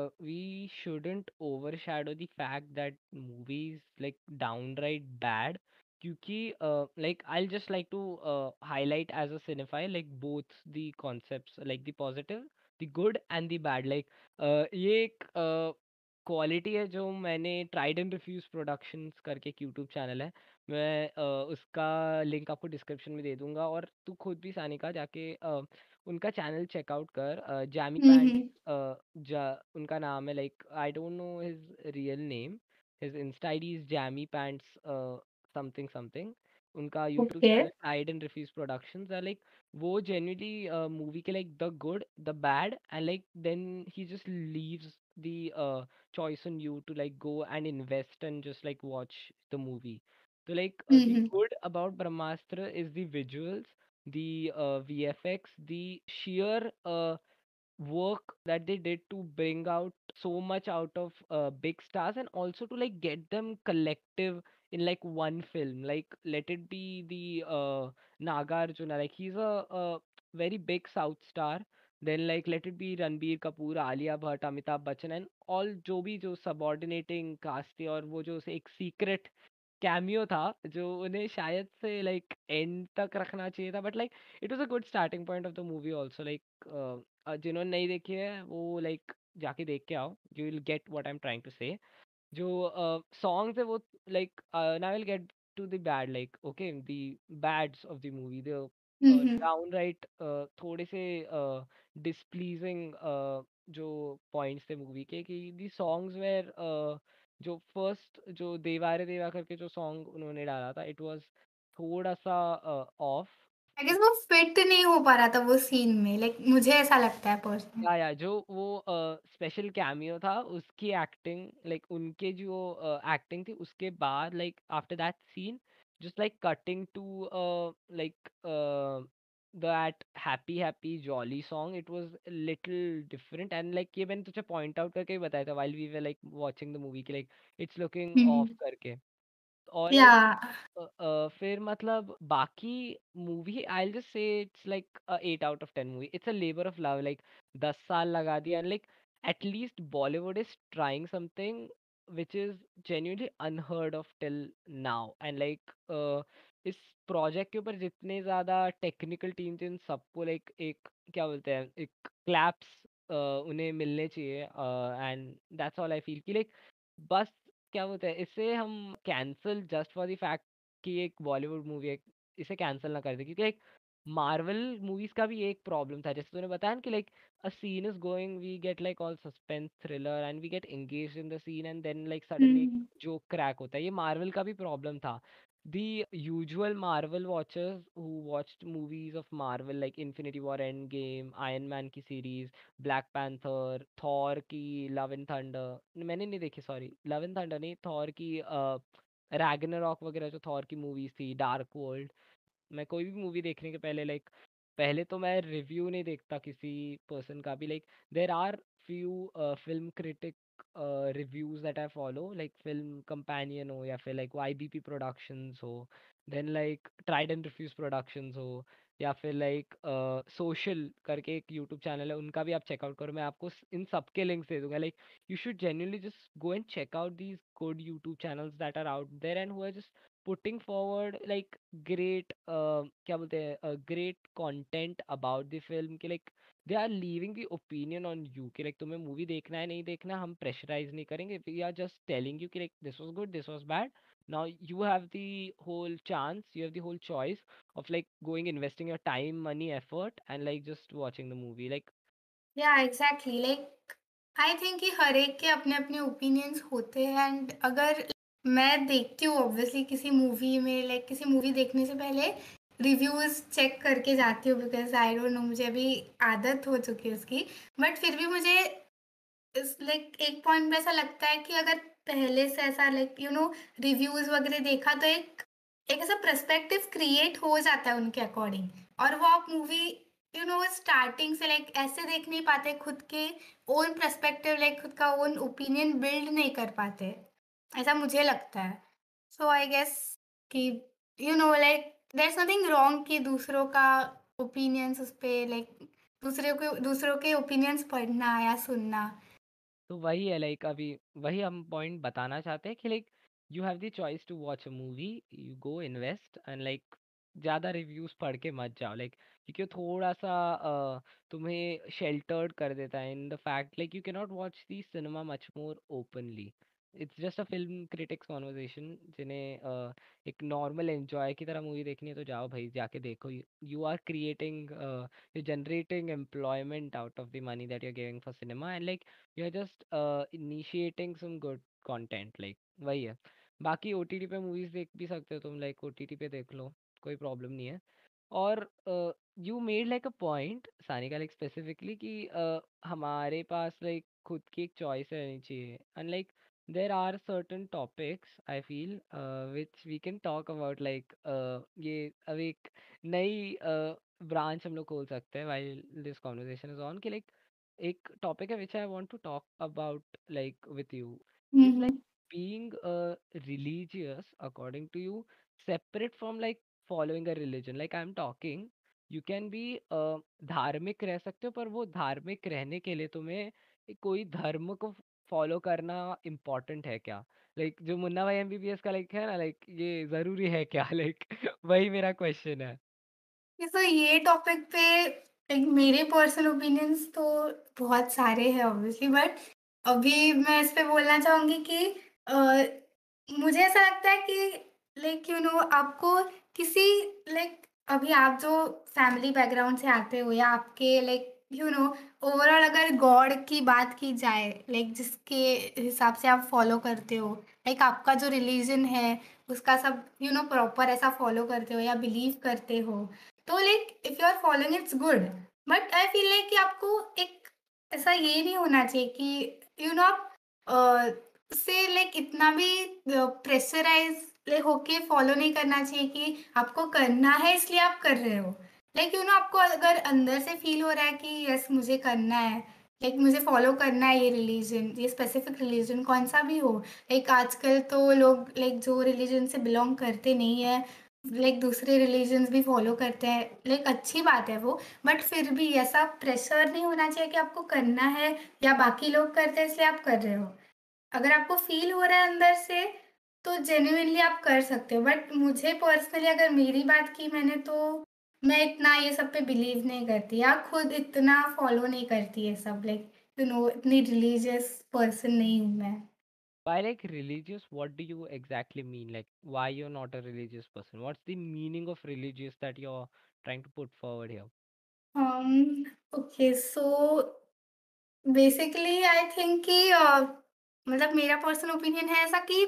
we shouldn't overshadow the fact that movies like downright bad. क्योंकि like I'll just like to highlight as a cinephile like both the concepts like the positive, the good and the bad. Like ये एक quality है जो मैंने tried and refuse productions करके एक YouTube channel है। मैं उसका लिंक आपको डिस्क्रिप्शन में दे दूंगा और तू खुद भी सानिका जाके उनका चैनल चेकआउट कर। Jamie um, Pants um. उनका नाम है। Like I don't know his real name. His insta ID is Jamie Pants something something. उनका YouTube okay. Channel hide and refuse productions है। लाइक वो जेन्युइनली मूवी के like the good the bad and like then he just leaves the choice on you to like go and invest and just like watch the movie. So like um, the um. good about Brahmastra is the visuals, the VFX, the sheer work that they did to bring out so much out of big stars and also to like get them collective in like one film. Like let it be the Nagarjuna, like he's a very big South star. Then like let it be Ranbir Kapoor, Alia Bhatt, Amitabh Bachchan and all जो भी जो subordinating cast थी और वो जो एक secret cameo था जो उन्हें शायद से लाइक एंड तक रखना चाहिए था, but like it was a good starting point of the movie also. Like जिन्होंने नहीं देखी है वो लाइक जाके देख के आओ, you will get what I am trying to say. जो सॉन्ग्स है वो like now will get to the bad. Like okay the bads of the movie the um, um. Downright थोड़े से डिसप्लीजिंग जो पॉइंट्स थे मूवी के कि the songs were जो फर्स्ट जो देवा रे देवा करके जो सॉन्ग उन्होंने डाला था इट वाज थोड़ा सा ऑफ। आई गेस वो फिट नहीं हो पा रहा था वो सीन में, लाइक मुझे ऐसा लगता है पर्सनली। या जो वो स्पेशल कैमियो था उसकी एक्टिंग, लाइक उनके जो एक्टिंग थी उसके बाद, like after that scene just like cutting to like that happy happy jolly song, it was little different. And like ये मैंने तुझे पॉइंट आउट करके ही बताया था while we were like watching the movie कि like it's looking um, off um. करके। और या लाइक फिर मतलब बाकी movie I just say it's like 8 out of 10 movie, it's a labour of love. Like 10 साल लगा दिया, and like at least Bollywood is trying something which is genuinely unheard of till now। And like इस project के ऊपर जितने ज्यादा technical team थे उन सबको लाइक एक क्या बोलते हैं, एक क्लैप्स उन्हें मिलने चाहिए। And that's all I feel कि लाइक बस क्या बोलते हैं, इसे हम cancel just for the fact कि एक बॉलीवुड मूवी है, इसे कैंसल ना कर दे। क्योंकि लाइक मार्वल मूवीज का भी एक प्रॉब्लम था, जैसे तूने बताया ना कि like a scene is going, we get like all suspense thriller and we get engaged in the scene, and then like suddenly um, जो क्रैक होता है, ये मार्वल का भी प्रॉब्लम था। The usual Marvel watchers who watched movies of Marvel like Infinity War, Endgame, Iron Man की series, Black Panther, Thor की Love and Thunder, मैंने नहीं देखी, सॉरी लव एंड थंडर नहीं, थॉर की रैग्नारॉक वगैरह जो थॉर की मूवीज थी, डार्क वर्ल्ड। मैं कोई भी मूवी देखने के पहले लाइक पहले तो मैं रिव्यू नहीं देखता किसी पर्सन का भी। Like there are few film critic reviews that I follow, like Film Companion हो या फिर लाइक वाईबीपी प्रोडक्शंस हो, then like tried and refuse productions हो, या फिर लाइक सोशल करके एक यूट्यूब चैनल है, उनका भी आप चेकआउट करो, मैं आपको इन सब के लिंक्स दे दूंगा। Like you should genuinely just go and check out these good YouTube channels that are out there and who are just putting forward like great क्या बोलते हैं great content about the film कि like they are leaving the opinion on you कि like तुम्हें movie देखना है नहीं देखना, हम प्रेशराइज नहीं करेंगे, we are just telling you कि like this was good, this was bad, now you have the whole chance, you have the whole choice of like going investing your time, money, effort and like just watching the movie like या exactly, like I think कि हर एक के अपने-अपने opinions होते हैं and अगर मैं देखती हूँ ऑब्वियसली किसी मूवी में, लाइक किसी मूवी देखने से पहले रिव्यूज़ चेक करके जाती हूँ बिकॉज़ आई डोंट नो, मुझे अभी आदत हो चुकी है उसकी। बट फिर भी मुझे इस लाइक एक पॉइंट पे ऐसा लगता है कि अगर पहले से ऐसा लाइक रिव्यूज़ वगैरह देखा तो एक एक ऐसा पर्सपेक्टिव क्रिएट हो जाता है उनके अकॉर्डिंग, और वो आप मूवी स्टार्टिंग से लाइक ऐसे देख नहीं पाते, खुद के ओन पर्सपेक्टिव लाइक खुद का ओन ओपिनियन बिल्ड नहीं कर पाते, ऐसा मुझे लगता है। सो आई गेस कि like there is nothing wrong कि दूसरों का ओपिनियंस उस पे लाइक दूसरों के ओपिनियंस पढ़ना या सुनना। तो वही है लाइक अभी वही हम पॉइंट बताना चाहते हैं कि like you have the choice to watch a movie, you go invest and like ज़्यादा रिव्यूज पढ़ के मत जाओ लाइक, क्योंकि वो थोड़ा सा तुम्हें शेल्टर्ड कर देता है in the fact like you can not watch the cinema much more openly. It's just a film critics conversation, जिन्हें एक नॉर्मल एंजॉय की तरह मूवी देखनी है तो जाओ भाई जाके देखो, you are creating you're generating employment out of the money that you're giving for cinema and like you're just initiating some good content like वही है। बाकी ओटीटी पे मूवीज देख भी सकते हो तुम, लाइक ओटीटी पे देख लो, कोई प्रॉब्लम नहीं है। और you made like a point Sanika like specifically कि हमारे पास लाइक खुद की एक चॉइस रहनी चाहिए and like there are certain topics I feel which we can talk about like ये अब एक नई ब्रांच हम लोग खोल सकते हैं while this conversation is on कि like एक टॉपिक है which I want to talk about like with you um, is like um. being religious according to you separate from like following a religion, like I'm talking you can be धार्मिक रह सकते हो, पर वो धार्मिक रहने के लिए तुम्हें कोई धर्म को फॉलो करना इम्पोर्टेंट है क्या? लाइक जो मुन्ना भाई एमबीबीएस का लाइक है ना, लाइक ये जरूरी है क्या? लाइक वही मेरा क्वेश्चन है। तो ये टॉपिक पे लाइक मेरे पर्सनल ओपिनियंस तो बहुत सारे हैं ऑब्वियसली, बट अभी मैं इस पे बोलना चाहूँगी कि अ, मुझे ऐसा लगता है कि लाइक आपको किसी लाइक अभी आप जो फैमिली बैकग्राउंड से आते हो या आपके लाइक ओवरऑल अगर गॉड की बात की जाए, लाइक जिसके हिसाब से आप फॉलो करते हो, लाइक आपका जो रिलीजन है उसका सब प्रॉपर ऐसा फॉलो करते हो या बिलीव करते हो, तो like if you are following it's good, but I feel like कि आपको एक ऐसा ये नहीं होना चाहिए कि यू नो आप उससे लाइक इतना भी प्रेशराइज होके फॉलो नहीं करना चाहिए कि आपको करना है इसलिए आप कर रहे हो। लाइक आपको अगर अंदर से फील हो रहा है कि यस मुझे करना है, लाइक मुझे फॉलो करना है ये रिलीजन, ये स्पेसिफिक रिलीजन कौन सा भी हो। लाइक आजकल तो लोग लाइक जो रिलीजन से बिलोंग करते नहीं है, लाइक दूसरे रिलीजन्स भी फॉलो करते हैं, लाइक अच्छी बात है वो। बट फिर भी ऐसा प्रेशर नहीं होना चाहिए कि आपको करना है या बाकी लोग करते हैं इसलिए आप कर रहे हो। अगर आपको फील हो रहा है अंदर से तो जेन्युइनली आप कर सकते हो। बट मुझे पर्सनली अगर मेरी बात की मैंने, तो मैं इतना ये सब पे बिलीव नहीं करती या खुद इतना फॉलो नहीं करती है सब, लाइक इतनी रिलीजियस पर्सन नहीं हूँ मैं। By like religious, what do you exactly mean? Like, why you're not a religious person? What's the meaning of religious that you're trying to put forward here? Okay so basically I think कि मतलब मेरा personal opinion है ऐसा कि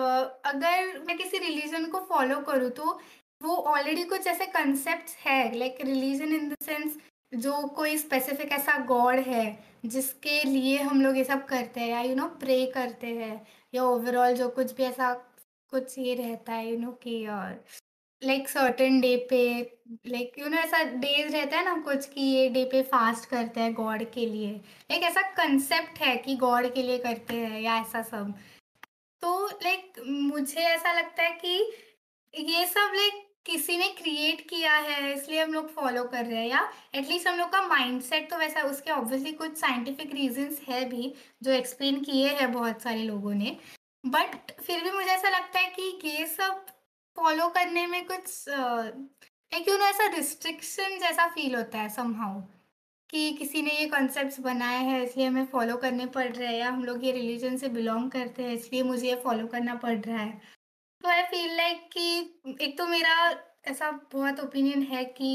अगर मैं किसी religion को फॉलो करूँ तो वो ऑलरेडी कुछ ऐसे कंसेप्ट्स है, like religion in the sense जो कोई स्पेसिफिक ऐसा गॉड है जिसके लिए हम लोग ये सब करते हैं या प्रे करते हैं, या ओवरऑल जो कुछ भी ऐसा कुछ ये रहता है कि लाइक सर्टेन डे पे, लाइक ऐसा डेज रहता है ना कुछ कि ये डे पे फास्ट करते हैं गॉड के लिए, लाइक ऐसा कंसेप्ट है कि गॉड के लिए करते हैं या ऐसा सब। तो लाइक मुझे ऐसा लगता है कि ये सब लाइक किसी ने क्रिएट किया है इसलिए हम लोग फॉलो कर रहे हैं, या एटलीस्ट हम लोग का माइंडसेट तो वैसा, उसके ऑब्वियसली कुछ साइंटिफिक रीजंस है भी जो एक्सप्लेन किए हैं बहुत सारे लोगों ने। बट फिर भी मुझे ऐसा लगता है कि ये सब फॉलो करने में कुछ लाइक ऐसा रिस्ट्रिक्शन जैसा फील होता है समहाउ, कि किसी ने ये कॉन्सेप्ट्स बनाए हैं इसलिए हमें फॉलो करने पड़ रहे हैं, या हम लोग ये रिलीजन से बिलोंग करते हैं इसलिए मुझे ये फॉलो करना पड़ रहा है। तो आई फील लाइक कि एक तो मेरा ऐसा बहुत ओपिनियन है कि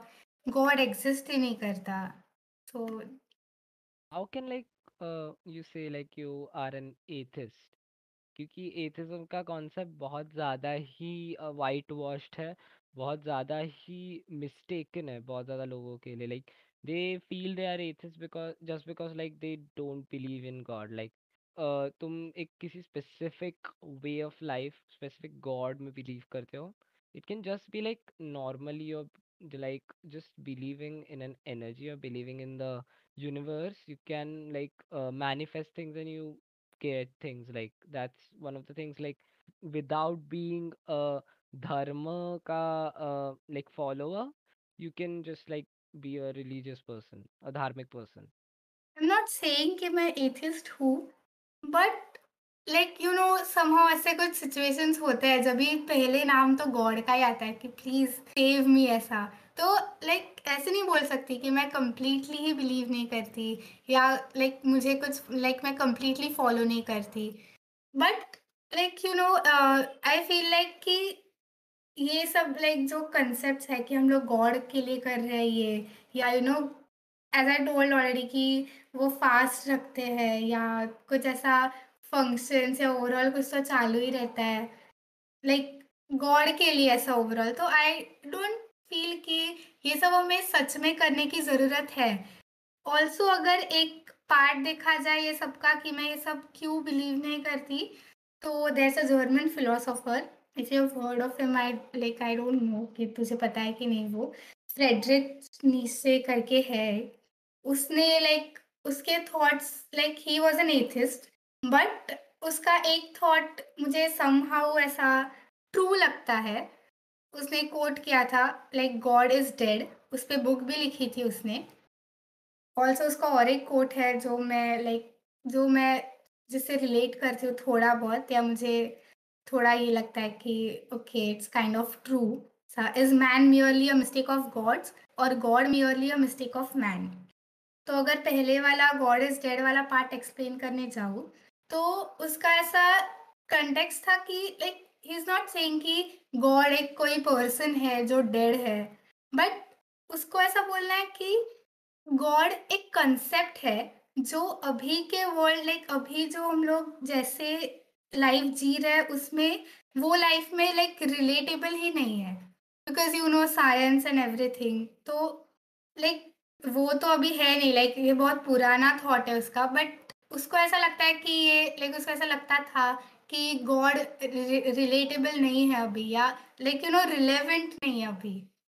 गॉड एग्जिस्ट ही नहीं करता। तो How can like you say like you are an atheist? क्योंकि एथिज्म का कॉन्सेप्ट बहुत ज़्यादा ही वाइट वॉश्ड है, बहुत ज़्यादा ही मिस्टेकन है बहुत ज़्यादा लोगों के लिए। Like they feel they are atheist because just because like they don't believe in God. Like तुम एक किसी specific way of life specific God में बिलीव करते हो, it can just be like normally और like just believing in an energy or believing in the universe. You can like manifest things and you get things. Like that's one of the things, like without being a dharma ka like follower, you can just like be a religious person, a dharmic person. I am not saying कि मैं atheist हूँ, but like somehow ऐसे कुछ situations होते हैं जब भी पहले नाम तो गॉड का ही आता है कि प्लीज सेव मी ऐसा। तो लाइक ऐसे नहीं बोल सकती कि मैं कंप्लीटली ही बिलीव नहीं करती, या लाइक मुझे कुछ लाइक मैं कंप्लीटली फॉलो नहीं करती। But like I feel like कि ये सब लाइक जो कंसेप्ट्स है कि हम लोग गॉड के लिए कर रहे हैं ये, या एज आई टोल्ड ऑलरेडी कि वो फास्ट रखते हैं या कुछ ऐसा फंक्शंस या ओवरऑल कुछ तो चालू ही रहता है लाइक गॉड के लिए ऐसा ओवरऑल। तो आई डोंट फील कि ये सब हमें सच में करने की ज़रूरत है। ऑल्सो अगर एक पार्ट देखा जाए ये सबका कि मैं ये सब क्यों बिलीव नहीं करती, तो there is a German philosopher, if you have heard of him, I like I don't know कि तुझे पता है कि नहीं, वो फ्रेडरिक नीत्शे करके है। उसने लाइक उसके thoughts, like he was an atheist, but उसका एक थॉट मुझे समहाउ ऐसा ट्रू लगता है। उसने कोट किया था लाइक गॉड इज डेड, उस पे बुक भी लिखी थी उसने। ऑल्सो उसका और एक कोट है जो मैं लाइक जो मैं जिससे रिलेट करती हूँ थोड़ा बहुत, या मुझे थोड़ा ये लगता है कि okay it's kind of true. Is man merely a mistake of God's और God merely a mistake of man. तो अगर पहले वाला गॉड इज डेड वाला पार्ट एक्सप्लेन करने जाऊँ, तो उसका ऐसा कंटेक्स्ट था कि like he is not saying कि गॉड एक कोई पर्सन है जो डेड है, बट उसको ऐसा बोलना है कि गॉड एक कंसेप्ट है जो अभी के वर्ल्ड, लाइक अभी जो हम लोग जैसे लाइफ जी रहे हैं उसमें, वो लाइफ में लाइक रिलेटेबल ही नहीं है। Because you know science and everything. तो लाइक वो तो अभी है नहीं, लाइक ये बहुत पुराना थॉट है उसका, बट उसको ऐसा लगता है कि ये लाइक उसको ऐसा लगता था कि गॉड रिलेटेबल नहीं है अभी, या लाइक यू नो रिलेवेंट नहीं है अभी।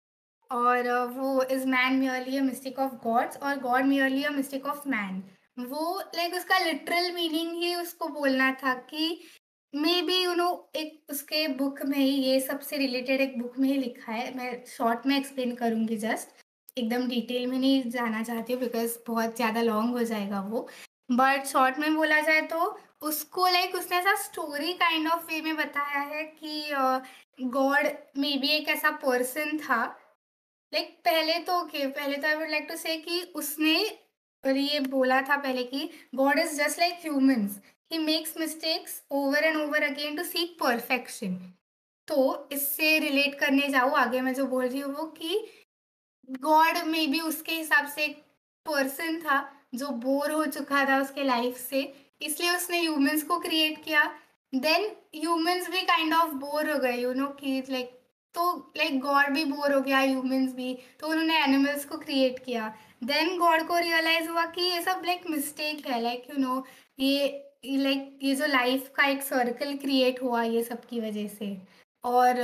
और वो is man merely a mistake of God's और God merely a mistake of man. वो लाइक उसका लिटरल मीनिंग ही उसको बोलना था कि मे बी यू नो एक उसके बुक में ही ये सबसे रिलेटेड एक बुक में ही लिखा है। मैं शॉर्ट में एक्सप्लेन करूँगी जस्ट, एकदम डिटेल में नहीं जाना चाहती हूँ बिकॉज़ बहुत ज़्यादा लॉन्ग हो जाएगा वो। बट शॉर्ट में बोला जाए तो उसको लाइक उसने ऐसा स्टोरी काइंड ऑफ वे में बताया है कि गॉड मे बी एक ऐसा पर्सन था। लाइक पहले तो ओके, पहले तो I would like to say कि उसने और ये बोला था पहले कि God is just like humans, he makes mistakes over and over again to seek perfection. तो इससे रिलेट करने जाऊँ आगे, मैं जो बोल रही हूँ वो कि गॉड में भी उसके हिसाब से एक पर्सन था जो बोर हो चुका था उसके लाइफ से, इसलिए उसने ह्यूमंस को क्रिएट किया। देन ह्यूमंस भी काइंड ऑफ बोर हो गए, यू नो कि लाइक, तो लाइक गॉड भी बोर हो गया, ह्यूमंस भी, तो उन्होंने एनिमल्स को क्रिएट किया। देन गॉड को रियलाइज हुआ कि ये सब लाइक मिस्टेक है, लाइक यू नो ये लाइक ये जो लाइफ का एक सर्कल क्रिएट हुआ ये सब की वजह से। और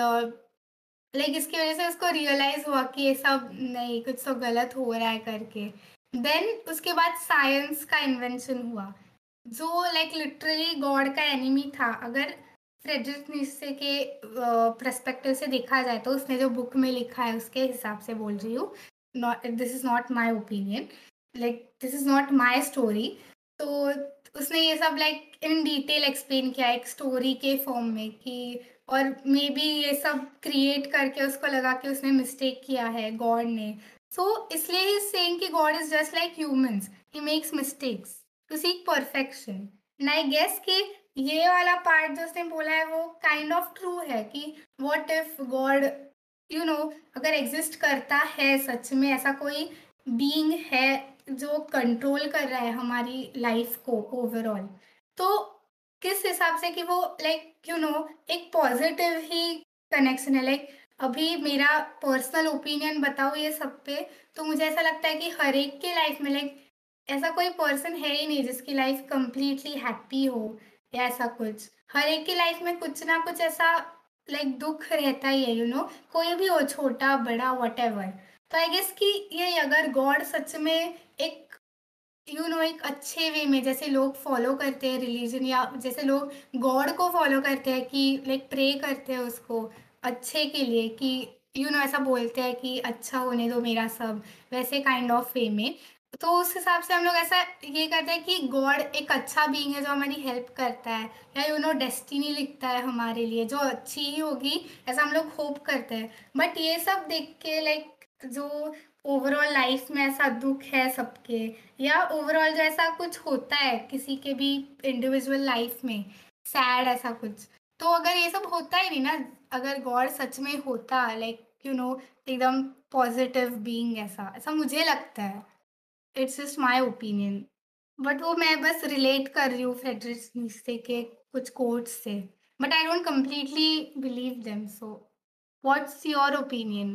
लाइक इसकी वजह से उसको रियलाइज हुआ कि ये सब नहीं, कुछ तो गलत हो रहा है करके। देन उसके बाद साइंस का इन्वेंशन हुआ जो लाइक लिटरली गॉड का एनिमी था। अगर फ्रेडरिक नीत्शे के पर्सपेक्टिव से देखा जाए तो उसने जो बुक में लिखा है उसके हिसाब से बोल रही हूँ, not this is not my opinion, like this is not my story. तो उसने ये सब लाइक इन डिटेल एक्सप्लेन किया एक स्टोरी के फॉर्म में कि, और मे बी ये सब क्रिएट करके उसको लगा कि उसने मिस्टेक किया है गॉड ने। सो इसलिए ही सेइंग कि God is just like humans, he makes mistakes to seek perfection. And I guess कि ये वाला पार्ट जो उसने बोला है वो काइंड ऑफ ट्रू है कि what if God you know अगर एग्जिस्ट करता है सच में, ऐसा कोई बीइंग है जो कंट्रोल कर रहा है हमारी लाइफ को ओवरऑल, तो किस हिसाब से कि वो लाइक यू नो एक पॉजिटिव ही कनेक्शन है। लाइक अभी मेरा पर्सनल ओपिनियन बताऊँ ये सब पे, तो मुझे ऐसा लगता है कि हर एक के लाइफ में लाइक ऐसा कोई पर्सन है ही नहीं जिसकी लाइफ कंप्लीटली हैप्पी हो या ऐसा कुछ। हर एक की लाइफ में कुछ ना कुछ ऐसा लाइक दुख रहता ही है, यू नो कोई भी हो, छोटा बड़ा वटेवर। तो आई गेस कि ये अगर गॉड सच में एक यू नो एक अच्छे वे में, जैसे लोग फॉलो करते हैं रिलीजन, या जैसे लोग गॉड को फॉलो करते हैं कि लाइक प्रे करते हैं उसको अच्छे के लिए कि यू नो ऐसा बोलते हैं कि अच्छा होने दो मेरा सब, वैसे काइंड ऑफ वे में। तो उस हिसाब से हम लोग ऐसा ये करते हैं कि गॉड एक अच्छा बीइंग है जो हमारी हेल्प करता है, या यू नो डेस्टिनी लिखता है हमारे लिए जो अच्छी ही होगी, ऐसा हम लोग होप करते हैं। बट ये सब देख के लाइक जो ओवरऑल लाइफ में ऐसा दुख है सबके, या ओवरऑल जो ऐसा कुछ होता है किसी के भी इंडिविजुअल लाइफ में, सैड ऐसा कुछ, तो अगर ये सब होता ही नहीं ना, अगर गॉड सच में होता लाइक यू नो एकदम पॉजिटिव बीइंग, ऐसा ऐसा मुझे लगता है। It's just my opinion, but वो मैं बस रिलेट कर रही हूँ फ्रेडरिक नीत्शे के कुछ कोट्स से, but I don't completely believe them. So what's your opinion?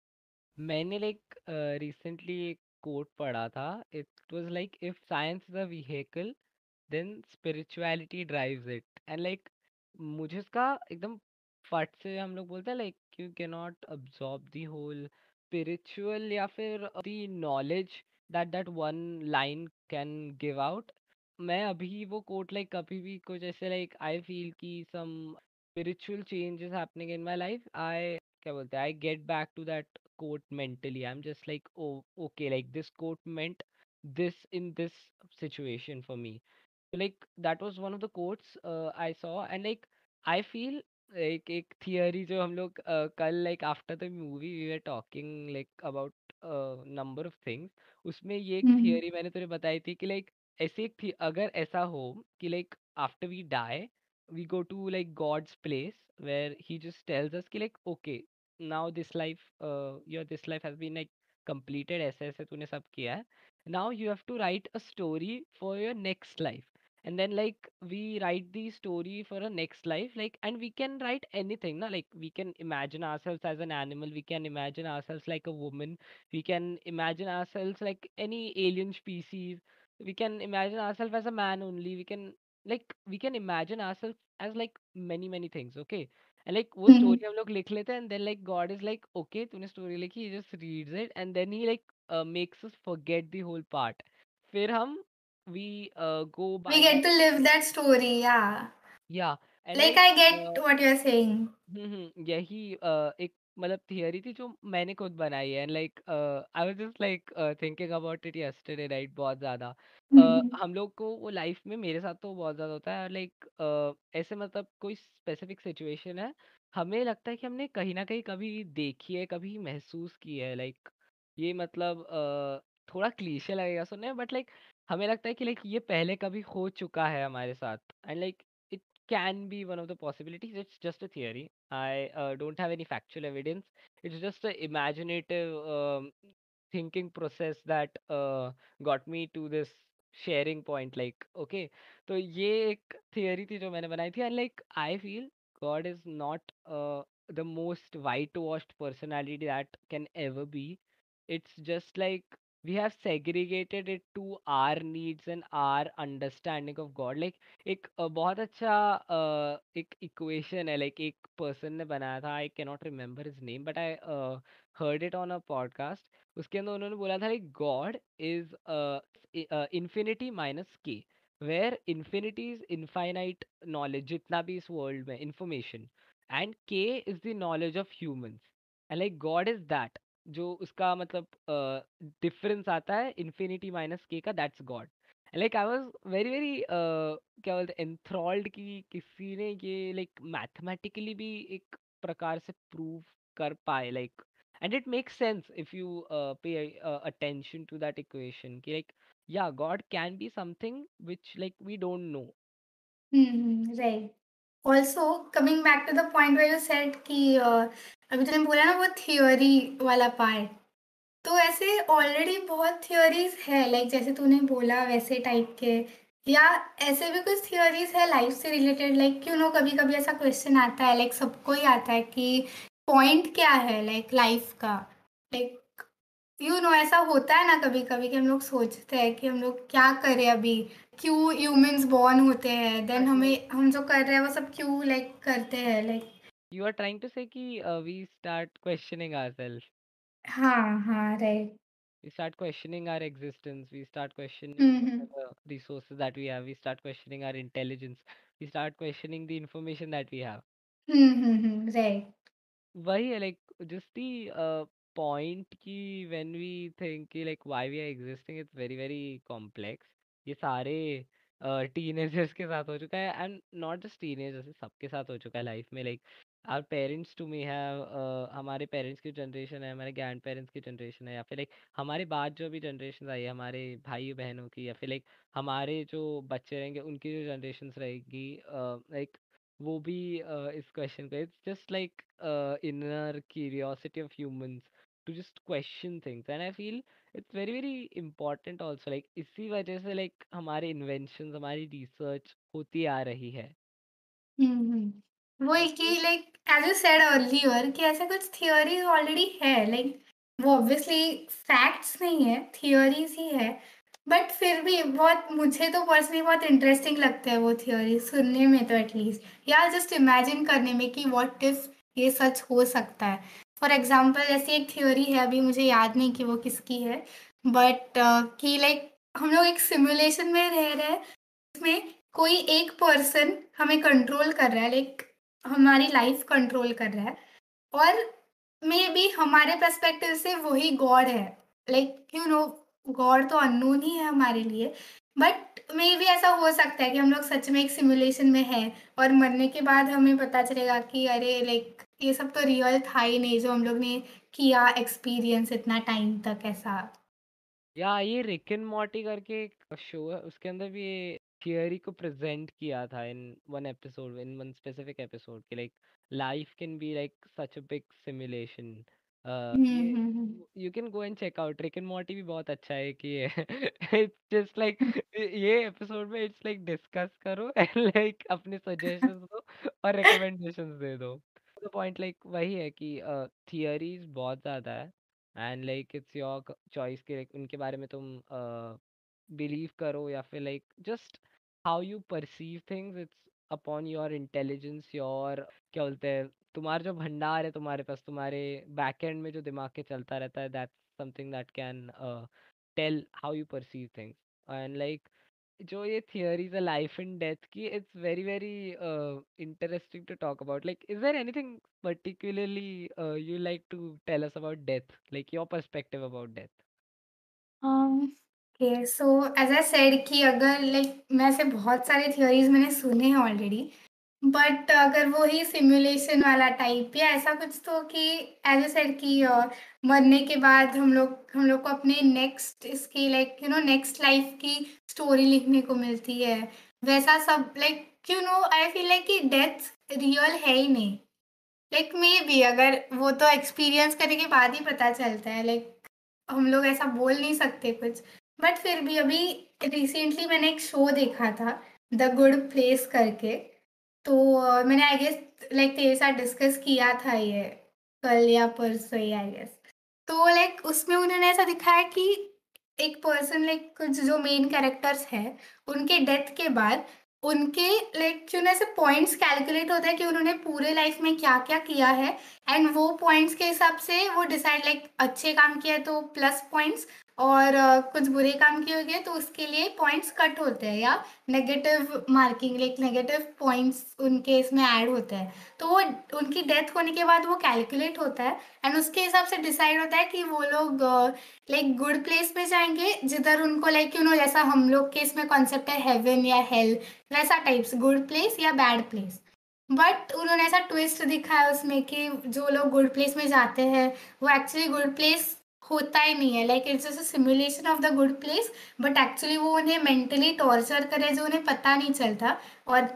मैंने लाइक रिसेंटली एक कोट पढ़ा था। It was like if science is a vehicle then spirituality drives it. And like मुझे इसका एकदम फट से हम लोग बोलते हैं like you can not absorb the whole spiritual या फिर the knowledge that that one line can give out. मैं अभी वो कोट लाइक कभी भी कुछ ऐसे लाइक आई फील कि some spiritual change is happening in my life, I क्या बोलते हैं, I get back to that quote mentally. I'm just like, oh, okay, like this quote meant this in this situation for me. So like that was one of the quotes I saw, and like I feel like एक theory जो हम लोग कल like after the movie we were talking like about number of things, उसमें ये एक हम्म। theory मैंने तुझे बताई थी कि like ऐसे एक थी, अगर ऐसा हो कि like after we die we go to like God's place where he just tells us कि like okay now this life your this life has been like completed, ऐसे ऐसे तूने सब किया है, now you have to write a story for your next life. and then like we write the story for a next life, like, and we can write anything, na, like we can imagine ourselves as an animal, we can imagine ourselves like a woman, we can imagine ourselves like any alien species, we can imagine ourselves as a man only, we can imagine ourselves as like many many things, okay. And like वो हुँ, story हम लोग लिख लेते हैं, and then like God is like, okay, तूने story लिखी, he just reads it, and then he like makes us forget the whole part. फिर हम we go we by get the to live that story, yeah. yeah, and Like like I get what you're saying. यही एक मतलब theory थी जो मैंने खुद बनाई है, and like I was just like thinking about it yesterday night बहुत ज़्यादा। हुँ, हुँ। हम लोग को वो लाइफ में, मेरे साथ तो बहुत ज़्यादा होता है, लाइक ऐसे मतलब कोई स्पेसिफिक सिचुएशन है, हमें लगता है कि हमने कहीं ना कहीं कभी देखी है, कभी महसूस की है, लाइक ये मतलब थोड़ा क्लीशे लगेगा सुनने में, बट लाइक हमें लगता है कि लाइक ये पहले कभी हो चुका है हमारे साथ, and like can be one of the possibilities. It's just a theory. I don't have any factual evidence. It's just an imaginative thinking process that got me to this sharing point. Like, okay, तो ये एक theory थी जो मैंने बनाई थी, and like I feel God is not the most whitewashed personality that can ever be. It's just like we have segregated it to our needs and our understanding of God. Like एक बहुत अच्छा एक equation है, like एक person ने बनाया था, I can not remember his name, but I heard it on a podcast. उसके अंदर उन्होंने बोला था like God is infinity minus K, where infinity is infinite knowledge, जितना भी इस वर्ल्ड में information, and K is the knowledge of humans, and like God is that, जो उसका मतलब डिफरेंस आता है इन्फिनिटी माइनस के का, that's God. Like I was very very क्या बोलते हैं, एंथ्रॉल्ड कि किसी ने ये लाइक मैथमेटिकली भी एक प्रकार से प्रूव कर पाए, like, and it makes sense if you pay attention to that equation कि लाइक या God can be something which like we don't know. Hmm, hmm, right. Also coming back to the point where you said कि अभी तूने बोला ना वो theory वाला part, तो ऐसे ऑलरेडी बहुत थियरीज़ है लाइक जैसे तूने बोला वैसे टाइप के या ऐसे भी कुछ थियरीज़ है लाइफ से रिलेटेड लाइक यू नो कभी-कभी ऐसा क्वेश्चन आता है लाइक सबको ही आता है कि पॉइंट क्या है लाइक लाइफ का? लाइक यू नो ऐसा होता है ना कभी-कभी कि हम लोग सोचते हैं कि हम लोग क्या करें अभी? क्यों ह्यूमन्स बॉर्न होते हैं? देन अच्छा, हमें हम जो कर रहे हैं वो सब क्यों लाइक करते हैं like you are trying to say कि वी स्टार्ट क्वेश्चनिंग आवरसेल्फ, हाँ, हाँ, right. we start questioning our existence, we start questioning hmm, what hmm. are the resources that we have, we start questioning our intelligence, we start questioning the information that we have. Hmm, hmm, hmm, right. वही है like just the point कि when we think कि like why we are existing, it's very very complex. ये सारे teenagers के साथ हो चुका है, एंड नॉट जस्ट टीनेजर्स, सबके साथ हो चुका है लाइफ में, like our parents to me have, हमारे पेरेंट्स की जनरेशन है, हमारे ग्रैंड पेरेंट्स की जनरेशन है, या फिर लाइक हमारे बाद जो भी जनरेशन आई है हमारे भाई बहनों की, या फिर लाइक हमारे जो बच्चे रहेंगे उनकी जो जनरेशन रहेगी, लाइक वो भी इस क्वेश्चन को, it's just like inner curiosity of humans to just question things, and I feel it's very very important also, like इसी वजह से like हमारे inventions, हमारी research होती आ रही है। हुँ, हुँ। वही Also, कि like as you said earlier कि ऐसे कुछ थियरीज़ ऑलरेडी है लाइक वो ऑब्वियसली फैक्ट्स नहीं है, थियरीज़ ही है। बट फिर भी बहुत मुझे तो पर्सनली बहुत इंटरेस्टिंग लगते हैं वो थियरी सुनने में तो एटलीस्ट या जस्ट इमेजिन करने में कि व्हाट इफ ये सच हो सकता है। फॉर एग्ज़ाम्पल ऐसी एक थियरी है अभी मुझे याद नहीं कि वो किसकी है बट कि लाइक हम लोग एक सिमुलेशन में रह रहे हैं इसमें कोई एक पर्सन हमें कंट्रोल कर रहा है लाइक हमारी लाइफ कंट्रोल कर रहा है और मे बी हमारे पर्सपेक्टिव से वही गॉड है लाइक यू नो गॉड तो अननोन ही है हमारे लिए बट मे बी ऐसा हो सकता है कि हम लोग सच में एक सिमुलेशन में हैं और मरने के बाद हमें पता चलेगा कि अरे लाइक ये सब तो रियल था ही नहीं जो हम लोग ने किया एक्सपीरियंस इतना टाइम तक ऐसा या ये रिक एंड मॉर्टी करके एक शो है, उसके अंदर भी ये थियरी को प्रेजेंट किया था in one episode, in one specific episode कि like life can be like such a big simulation, hmm, ये hmm, hmm. You can go and check out. Rick and Morty भी बहुत अच्छा है कि इट्स जस्ट लाइक ये episode में it's like discuss करो एंड लाइक अपने सजेशंस दो और रिकमेंडेशंस दे दो। द पॉइंट लाइक वही है कि थियरीज बहुत ज़्यादा है and like it's your choice कि like, उनके बारे में तुम बिलीव करो या फिर like just how you perceive things, it's upon your intelligence, your क्या बोलते हैं, तुम्हारा जो भंडार है तुम्हारे पास, तुम्हारे बैक एंड में जो दिमाग के चलता रहता है, that's something that can tell how you perceive things. And like जो ये थियरीज है लाइफ एंड डेथ की, it's very very interesting to talk about. Like is there anything particularly you like to tell us about death, like your perspective about death? Okay so as I said कि अगर like मैं ऐसे बहुत सारे theories मैंने सुने हैं already, but अगर वो ही सिमुलेशन वाला टाइप या ऐसा कुछ तो कि एज़ आई सेड कि मरने के बाद हम लोग को अपने नेक्स्ट इसकी लाइक नेक्स्ट लाइफ की स्टोरी लिखने को मिलती है। वैसा सब लाइक आई फील लाइक कि डेथ रियल है ही नहीं। लाइक मेबी अगर वो तो एक्सपीरियंस करने के बाद ही पता चलता है, लाइक हम लोग ऐसा बोल नहीं सकते कुछ। बट फिर भी अभी रिसेंटली मैंने एक शो देखा था, द गुड प्लेस करके। तो मैंने आई गेस लाइक तेरे साथ डिस्कस किया था ये कल या परसों ही आई गेस। तो लाइक उसमें उन्होंने ऐसा दिखाया कि एक पर्सन लाइक कुछ जो मेन कैरेक्टर्स हैं, उनके डेथ के बाद उनके लाइक ऐसे पॉइंट्स कैलकुलेट होता है कि उन्होंने पूरे लाइफ में क्या-क्या किया है एंड वो पॉइंट्स के हिसाब से वो डिसाइड लाइक अच्छे काम किए तो प्लस पॉइंट्स और कुछ बुरे काम किए होंगे तो उसके लिए पॉइंट्स कट होते हैं या negative marking like negative points उनके इसमें ऐड होते हैं। तो वो उनकी डेथ होने के बाद वो कैलकुलेट होता है एंड उसके हिसाब से डिसाइड होता है कि वो लोग लाइक गुड प्लेस में जाएँगे जिधर उनको लाइक जैसा हम लोग के इसमें कॉन्सेप्ट है हेवन या हेल, वैसा टाइप्स गुड प्लेस या बैड प्लेस। बट उन्होंने ऐसा ट्विस्ट दिखाया उसमें कि जो लोग गुड प्लेस में जाते हैं, वो एक्चुअली गुड प्लेस होता ही नहीं है, like it's just a simulation of the good place. But actually वो उन्हें मेंटली टॉर्चर करे जो उन्हें पता नहीं चलता और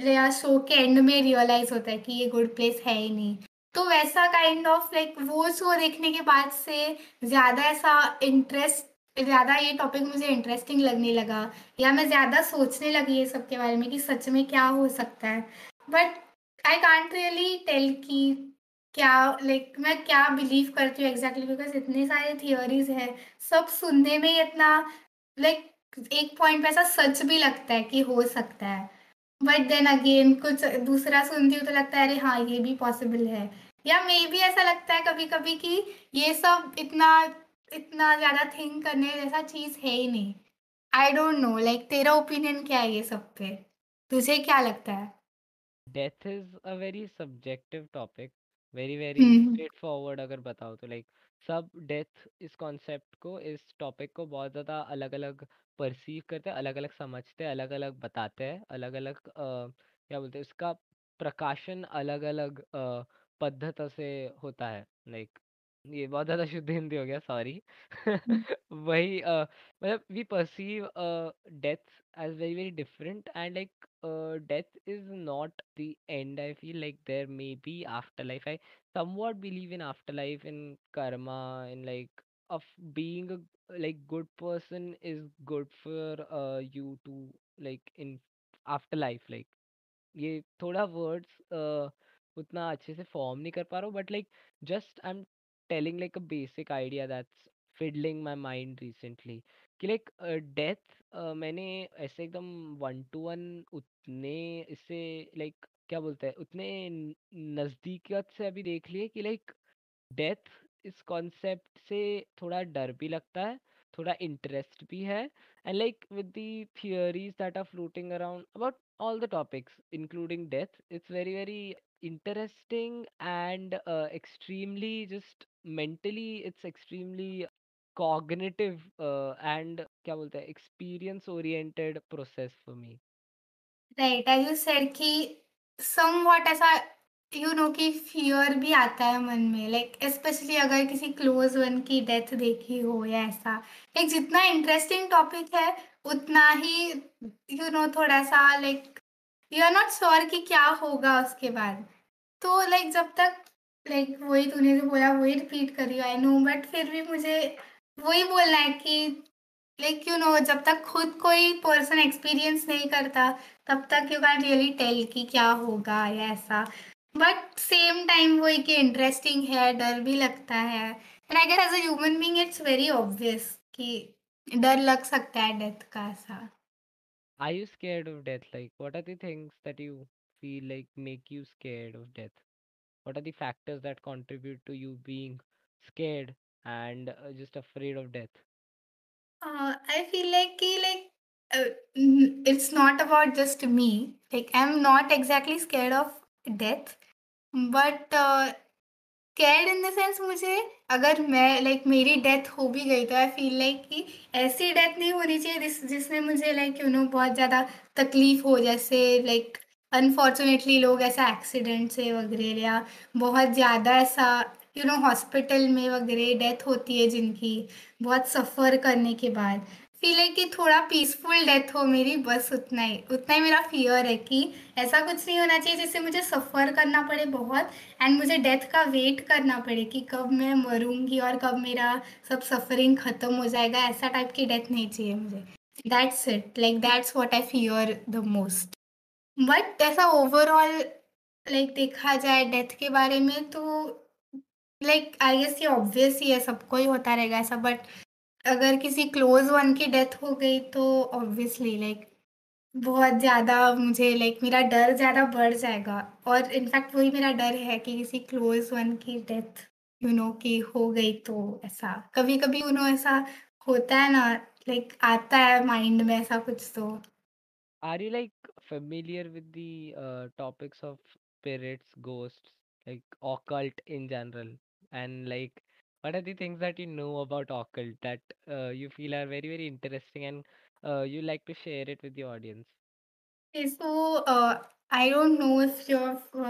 शो के एंड में रियलाइज होता है कि ये गुड प्लेस है ही नहीं। तो वैसा काइंड ऑफ लाइक वो शो देखने के बाद से ज़्यादा ऐसा इंटरेस्ट ज़्यादा ये टॉपिक मुझे इंटरेस्टिंग लगने लगा या मैं ज़्यादा सोचने लगी ये सब के बारे में कि सच में क्या हो सकता है। But I can't really tell कि क्या लाइक मैं क्या बिलीव करती हूँ एग्जैक्टली बिकॉज इतने सारे थियोरीज है, सब सुनने में ही इतना लाइक एक पॉइंट पे ऐसा सच भी लगता है कि हो सकता है। बट देन अगेन कुछ दूसरा सुनती हूँ तो लगता है अरे हाँ ये भी पॉसिबल है। या मे बी ऐसा लगता है कभी कभी कि ये सब इतना इतना ज्यादा थिंक करने जैसा चीज है ही नहीं। आई डोंट नो लाइक तेरा ओपिनियन क्या है ये सब पे, तुझे क्या लगता है? Death is a very subjective topic, very very hmm. Straightforward अगर बताओ तो। लाइक सब डेथ इस कॉन्सेप्ट को, इस टॉपिक को बहुत ज़्यादा अलग अलग परसीव करते हैं, अलग अलग समझते हैं, अलग अलग बताते हैं, अलग अलग क्या बोलते हैं उसका प्रकाशन अलग अलग पद्धति से होता है। लाइक ये बहुत ज़्यादा शुद्ध हिंदी हो गया, सॉरी। वही मतलब we perceive death as very very different, and like death is not the end. I feel like there may be afterlife. I somewhat believe in afterlife, in karma, in like of being a like good person is good for you to like in afterlife. Like ये थोड़ा words उतना अच्छे से form नहीं कर पा रहा हूँ, but like just I am telling like a basic idea that's fiddling my mind recently कि लाइक डेथ मैंने ऐसे एकदम वन टू वन उतने इससे लाइक क्या बोलते हैं उतने नज़दीकियत से अभी देख लिए कि लाइक डेथ इस कॉन्सेप्ट से थोड़ा डर भी लगता है, थोड़ा इंटरेस्ट भी है, and like with the theories that are floating around about all the topics including death, it's very very interesting and extremely just mentally it's extremely cognitive and क्या बोलते हैं experience oriented process for me. Right as you said कि somewhat ऐसा कि fear भी आता है मन में लाइक स्पेशली अगर किसी क्लोज़ वन की डेथ देखी हो या ऐसा। लाइक जितना इंटरेस्टिंग टॉपिक है उतना ही थोड़ा-सा like you are not sure कि क्या होगा उसके बाद। तो लाइक जब तक लाइक वही तूने जो बोला वही रिपीट कर रही हूँ, आई नो, बट फिर भी मुझे वही बोलना है कि लाइक जब तक खुद कोई पर्सन एक्सपीरियंस नहीं करता तब तक यू कैन रियली टेल कि क्या होगा या ऐसा। बट सेम टाइम वही कि इंटरेस्टिंग है, डर भी लगता है, and I guess as a human being it's very obvious कि डर लग सकता है डेथ का ऐसा। Are you scared of death? Like, what are the things that you feel like make you scared of death? What are the factors that contribute to you being scared and just afraid of death? I feel like it's not about just me. Like I'm not exactly scared of death, but scared in the sense मुझे अगर मैं मेरी death हो भी गई तो आई feel like कि ऐसी डेथ नहीं होनी चाहिए जिसमें मुझे बहुत ज़्यादा तकलीफ हो, जैसे अनफॉर्चुनेटली लोग ऐसा एक्सीडेंट से वगैरह या बहुत ज़्यादा ऐसा हॉस्पिटल में वगैरह डेथ होती है जिनकी बहुत सफ़र करने के बाद फील है कि थोड़ा पीसफुल डेथ हो मेरी, बस उतना ही मेरा फियर है कि ऐसा कुछ नहीं होना चाहिए जिससे मुझे सफ़र करना पड़े बहुत, एंड मुझे डेथ का वेट करना पड़े कि कब मैं मरूंगी और कब मेरा सब सफरिंग खत्म हो जाएगा, ऐसा टाइप की डेथ नहीं चाहिए मुझे। That's it, that's what I fear the most. But ऐसा ओवरऑल देखा जाए डेथ के बारे में तो आई गेस ये ऑब्वियस ही है, सबको ही होता रहेगा ऐसा, बट अगर किसी क्लोज वन की डेथ हो गई तो ऑब्वियसली बहुत ज़्यादा मुझे मेरा डर ज़्यादा बढ़ जाएगा। और इनफैक्ट वही मेरा डर है कि किसी क्लोज वन की डेथ की हो गई तो ऐसा कभी कभी ऐसा होता है ना, आता है माइंड में ऐसा कुछ तो। Are you like familiar with the topics of spirits, ghosts, like occult in general? And like, what are the things that you know about occult that you feel are very, very interesting and you like to share it with the audience? So I don't know if you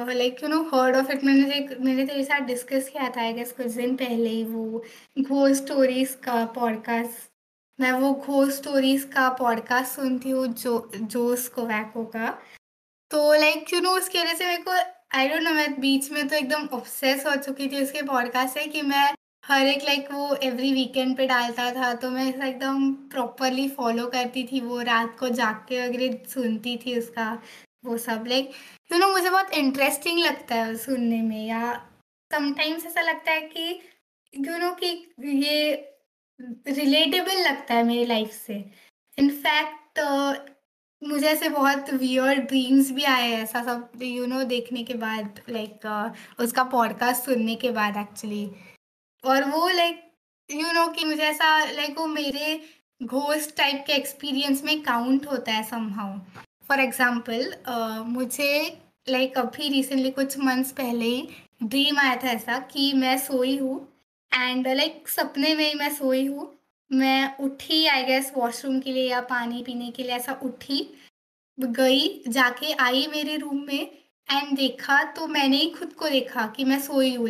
heard of it. मैंने तेरे साथ discuss किया था I guess कुछ दिन पहले ही, वो ghost stories का पॉडकास्ट। मैं वो घोस्ट स्टोरीज का पॉडकास्ट सुनती हूँ जो जोस कोवैको का। तो उसकी वजह से मेरे को आई डोंट नो, मैं बीच में तो एकदम ऑब्सेस हो चुकी थी उसके पॉडकास्ट से कि मैं हर एक वो एवरी वीकेंड पे डालता था तो मैं ऐसा एकदम प्रॉपरली फॉलो करती थी, वो रात को जाग के वगैरह सुनती थी उसका वो सब। मुझे बहुत इंटरेस्टिंग लगता है सुनने में, या समटाइम्स ऐसा लगता है कि कि ये रिलेटेबल लगता है मेरी लाइफ से। इनफैक्ट मुझे ऐसे बहुत वियर्ड ड्रीम्स भी आए हैं ऐसा सब देखने के बाद, उसका पॉडकास्ट सुनने के बाद एक्चुअली। और वो कि मुझे ऐसा वो मेरे घोस्ट टाइप के एक्सपीरियंस में काउंट होता है समहाउ। फॉर एग्जांपल मुझे अभी रिसेंटली कुछ मंथ्स पहले ही ड्रीम आया था ऐसा कि मैं सोई हूँ, एंड सपने में ही मैं सोई हूँ। मैं उठी आई गेस वॉशरूम के लिए या पानी पीने के लिए, ऐसा उठी, गई, जाके आई मेरे रूम में, एंड देखा तो मैंने ही खुद को देखा कि मैं सोई हूँ।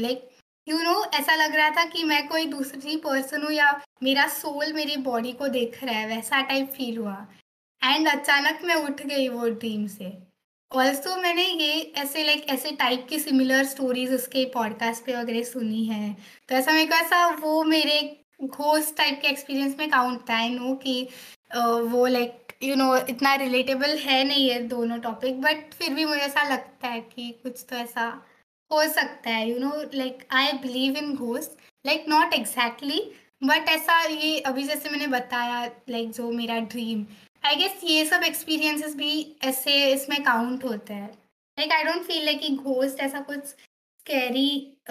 ऐसा लग रहा था कि मैं कोई दूसरी पर्सन हूँ या मेरा सोल मेरी बॉडी को देख रहा है, वैसा टाइप फील हुआ। एंड अचानक मैं उठ गई वो ड्रीम से। ऑल्सो मैंने ये ऐसे टाइप की सिमिलर स्टोरीज उसके पॉडकास्ट पे वगैरह सुनी है, तो ऐसा मेरे को ऐसा वो मेरे घोस्ट टाइप के एक्सपीरियंस में काउंट था। आई नो कि वो इतना रिलेटेबल है नहीं है दोनों टॉपिक, बट फिर भी मुझे ऐसा लगता है कि कुछ तो ऐसा हो सकता है। I believe in ghost, not exactly, but ऐसा ये अभी जैसे मैंने बताया जो मेरा ड्रीम, आई गेस ये सब एक्सपीरियंसेस भी ऐसे इसमें काउंट होते हैं। आई डोंट फील कि घोस्ट ऐसा कुछ स्कैरी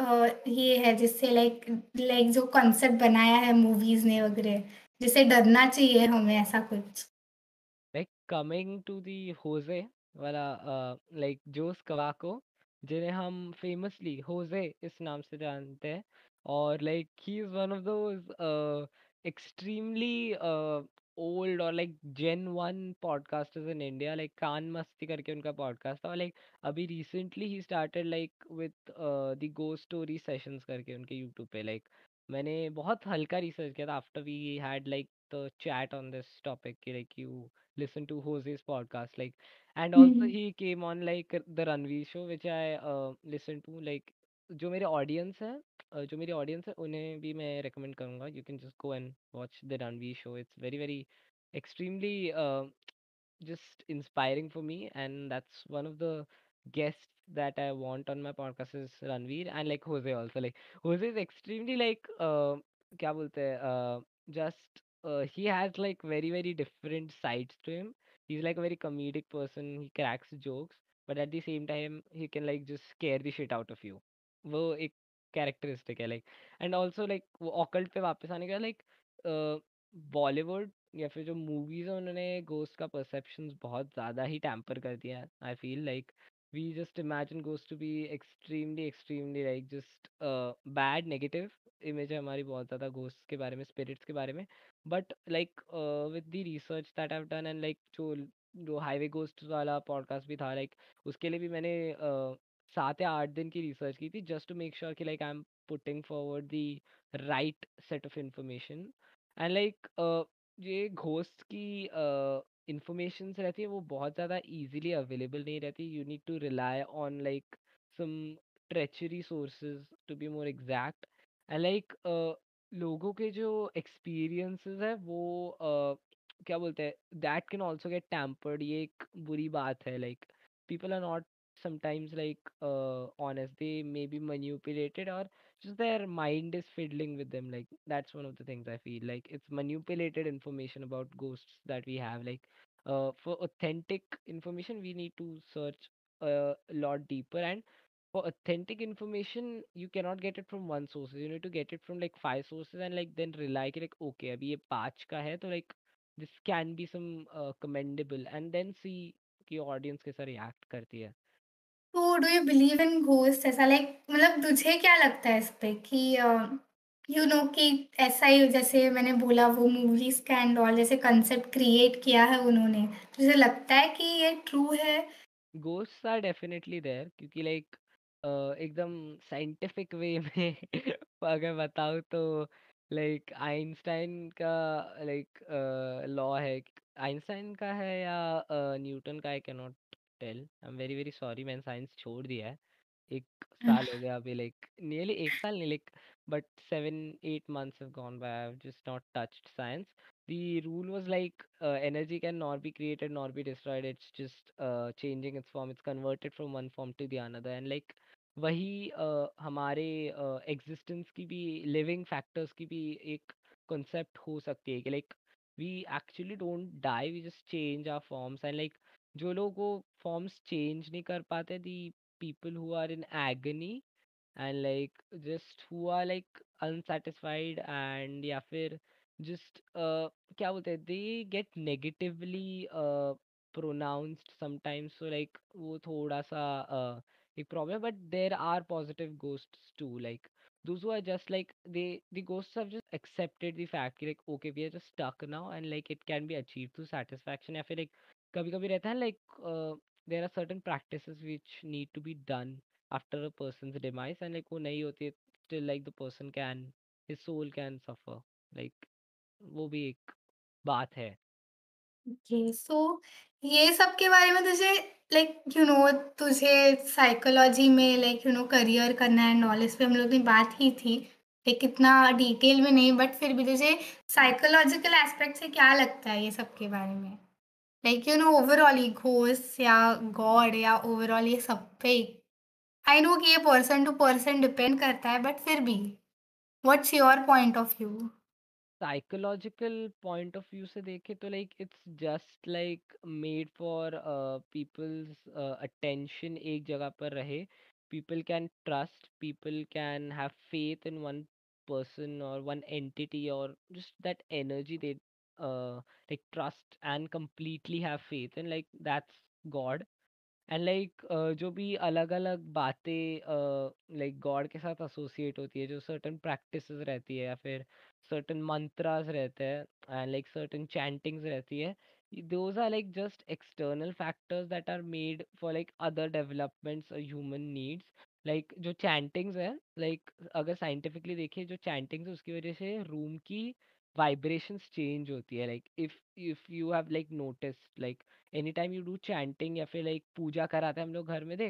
ये है जिससे जो कॉन्सेप्ट बनाया है मूवीज ने वगैरह, जिसे डरना चाहिए हमें, ऐसा कुछ। Like coming to the Jose वाला like जोस कवाको, जिन्हें हम फेमसली होजे इस नाम से जानते हैं, और like he is one of those extremely old or like Gen 1 podcasters in India, like कान मस्ती करके उनका podcast था, और like अभी recently he started like with the ghost story sessions करके उनके YouTube पे। like मैंने बहुत हल्का रिसर्च किया था after we had like the chat on this topic कि like you listen to Jose's podcast, like, and also hmm. he came on like the Ranveer show, which I listened to. Like, जो मेरी audience है उन्हें भी मैं recommend करूंगा, you can just go and watch the Ranveer show, it's very very extremely just inspiring for me, and that's one of the guests that I want on my podcast is Ranveer and like Jose also. Like Jose is extremely like क्या बोलते हैं just he has like very very different sides to him. He's like a very comedic person. He cracks jokes, but at the same time he can like just scare the shit out of you. वो एक characteristic है like. And also like वो occult पे वापस आने का like Bollywood या फिर जो मूवीज है उन्होंने घोस्ट का परसेप्शन बहुत ज़्यादा ही टैम्पर कर दिया है. I feel like we just imagine ghost to be extremely extremely like just bad negative image है हमारी बहुत ज़्यादा घोस्ट के बारे में, स्पिरिट्स के बारे में. But like with the research that I have done and like जो जो हाईवे घोस्ट वाला पॉडकास्ट भी था लाइक उसके लिए भी मैंने 7 या 8 दिन की रिसर्च की थी जस्ट टू मेक श्योर कि like I am putting forward the right set of information. And like ये घोस्ट की इंफॉर्मेशन रहती है वो बहुत ज़्यादा इजीली अवेलेबल नहीं रहती. You need to rely on like some treachery sources to be more exact. And like लोगों के जो एक्सपीरियंसेस है वो क्या बोलते हैं that can also get tampered. ये एक बुरी बात है like people are not sometimes like honest, they may be manipulated or just their mind is fiddling with them. Like that's one of the things I feel like it's manipulated information about ghosts that we have. Like for authentic information we need to search a lot deeper, and for authentic information you cannot get it from one source, you need to get it from like 5 sources and like then rely कि like okay अभी ये 5 का है तो like this can be some commendable, and then see कि audience कैसा react करती है. तो do you believe in ghost ऐसा लाइक मतलब तुझे क्या लगता है इस पे कि कि ऐसा ही जैसे मैंने बोला वो मूवीज का एंड ऑल जैसे कंसेप्ट क्रिएट किया है उन्होंने, तुझे लगता है कि ये ट्रू है? घोस्ट्स आर डेफिनेटली देयर क्योंकि लाइक एकदम साइंटिफिक वे में अगर बताऊँ तो लाइक आइंस्टाइन का लाइक लॉ है. आइंस्टाइन का है या न्यूटन का, I can not tell, I am very very sorry, मैंने साइंस छोड़ दिया है. 1 साल हो गया अभी लाइक नियरली 1 साल नहीं like but 7 8 months have gone by. I've just not touched science. The rule was like energy can not be created nor be destroyed, it's just changing its form, it's converted from one form to the another. And like वही हमारे existence की भी, living factors की भी एक concept हो सकती है कि like we actually don't die, we just change our forms. And like जो लोग वो फॉर्म्स चेंज नहीं कर पाते, the people who are in agony and like just who are like unsatisfied and या फिर just क्या बोलते हैं they get negatively pronounced sometimes, so like वो थोड़ा सा एक problem. But there are positive ghosts too, like those who are just like the ghosts have just accepted the fact कि like okay we are just stuck now and like it can be achieved through satisfaction. या फिर like कभी कभी रहता है like there are certain practices which need to be done after a person's demise, and like वो नहीं होती है still like the person can, his soul can suffer, like वो भी एक बात है. ओके सो ये सब के बारे में तुझे तुझे साइकोलॉजी में करियर करना है नॉलेज पे हम लोग ने बात की थी, लाइक इतना डिटेल में नहीं बट फिर भी तुझे साइकोलॉजिकल एस्पेक्ट से क्या लगता है ये सब के बारे में? ओवरऑल ये घोस्ट या गॉड या ओवरऑल ये सब पे आई नो कि ये पर्सन टू पर्सन डिपेंड करता है बट फिर भी what's your point of view? Psychological point of view से देखे तो like it's just like made for people's attention एक जगह पर रहे. People can trust, people can have faith in one person or one entity or just that energy they like trust and completely have faith in, like that's God. And like जो भी अलग अलग बातें like God के साथ associate होती है, जो सर्टन प्रैक्टिसेस रहती है या फिर सर्टन मंत्रास रहते हैं एंड लाइक सर्टन चैंटिंग्स रहती है, those are like just external factors that are made for like other developments human needs. Like जो चैंटिंग्स है लाइक अगर साइंटिफिकली देखिए जो चैंटिंग्स है उसकी वजह से रूम की वाइब्रेशंस चेंज होती है. Like if you have like notice like any time you do chanting या फिर लाइक पूजा कराते हैं हम लोग घर में देख,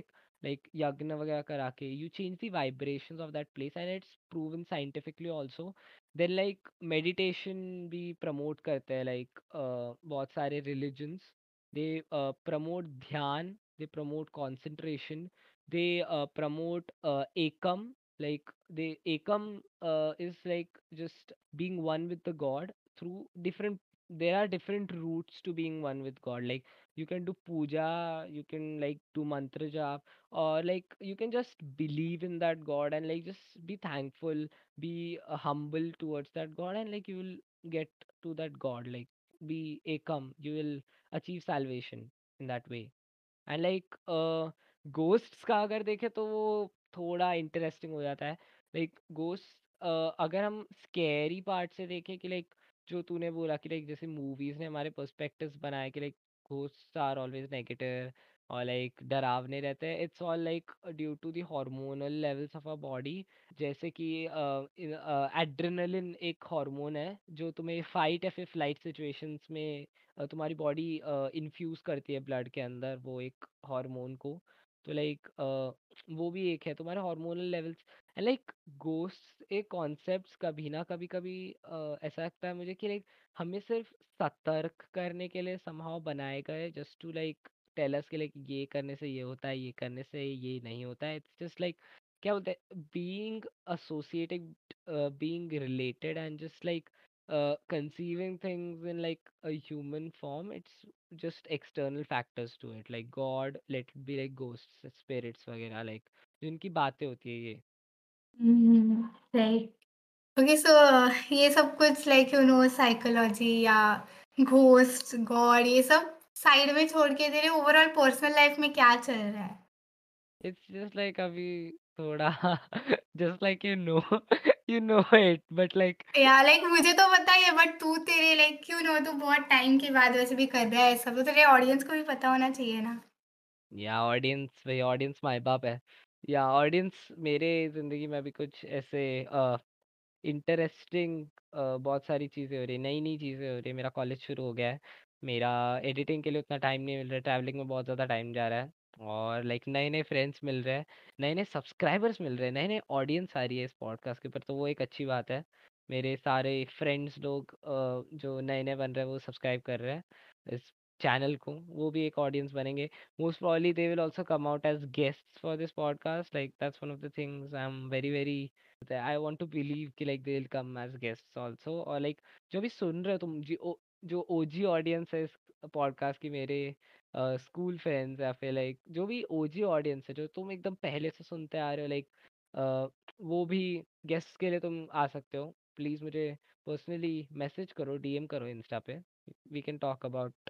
like yagna वगैरह करा के you change the vibrations of that place, and it's proven scientifically also. Then like meditation भी promote करते हैं, like बहुत सारे religions, they promote ध्यान, they promote concentration, they promote ekam, like they ekam is like just being one with the god through different, there are different routes to being one with god. Like you can do puja, you can like do mantra jap, or like you can just believe in that god and like just be thankful, be humble towards that god, and like you will get to that god, like be ekam, you will achieve salvation in that way. And like ghosts का अगर देखें तो वो थोड़ा interesting हो जाता है। Like ghost, अगर हम स्कैरी पार्ट से देखें कि लाइक जो तूने बोला कि लाइक जैसे मूवीज ने हमारे पर्सपेक्टिव्स बनाए कि like ghosts are always negative और लाइक डरावने रहते हैं, it's all like due to the hormonal levels of a body. जैसे कि एड्रेनलिन एक हार्मोन है जो तुम्हें फाइट या फिर फ्लाइट सिचुएशंस में तुम्हारी बॉडी इन्फ्यूज करती है ब्लड के अंदर वो एक हार्मोन को। तो लाइक वो भी एक है तुम्हारे hormonal levels. And like ghost एक कॉन्सेप्ट्स कभी ना कभी कभी ऐसा लगता है मुझे कि लाइक हमें सिर्फ सतर्क करने के लिए समहाउ बनाए गए, just to like tell us कि लाइक ये करने से ये होता है, ये करने से ये नहीं होता है। इट्स जस्ट लाइक क्या बोलते हैं, being associated, being related, and just like conceiving things in like a human form. It's just external factors to it, like god, let it be like ghosts, spirits वगैरह, like जिनकी बातें होती है ये। Right. Okay so ये सब कुछ like psychology या घोस्ट गॉड ये सब साइड में छोड़ के तेरे ओवरऑल पर्सनल लाइफ में क्या चल रहा है? इट्स जस्ट लाइक अभी थोड़ा just like you know you know it, but like या लाइक मुझे तो पता ही है बट तू तेरे लाइक तू बहुत टाइम के बाद वैसे भी कर रहा है सब तो तेरे ऑडियंस को भी पता होना चाहिए ना। या ऑडियंस, भाई ऑडियंस माई बाप है। या ऑडियंस मेरे जिंदगी में भी कुछ ऐसे इंटरेस्टिंग बहुत सारी चीज़ें हो रही, नई नई चीज़ें हो रही। मेरा कॉलेज शुरू हो गया है, मेरा एडिटिंग के लिए उतना टाइम नहीं मिल रहा है, ट्रैवलिंग में बहुत ज़्यादा टाइम जा रहा है, और लाइक नए नए फ्रेंड्स मिल रहे हैं, नए नए सब्सक्राइबर्स मिल रहे हैं, नए नए ऑडियंस आ रही है इस पॉडकास्ट के ऊपर, तो वो एक अच्छी बात है। मेरे सारे फ्रेंड्स लोग जो नए नए बन रहे हैं वो सब्सक्राइब कर रहे हैं इस चैनल को, वो भी एक ऑडियंस बनेंगे। Most probably they will also come out as guests for this podcast, like that's one of the things I'm very very I want to believe कि like they'll come as guests also, और like जो भी सुन रहे हो तुम जो ओजी audience है इस पॉडकास्ट की, मेरे स्कूल फ्रेंड्स या फिर लाइक जो भी ओजी ऑडियंस है जो तुम एकदम पहले से सुनते आ रहे हो, लाइक वो भी गेस्ट के लिए तुम आ सकते हो। प्लीज़ मुझे पर्सनली मैसेज करो, डीएम करो इंस्टा पे, we can talk about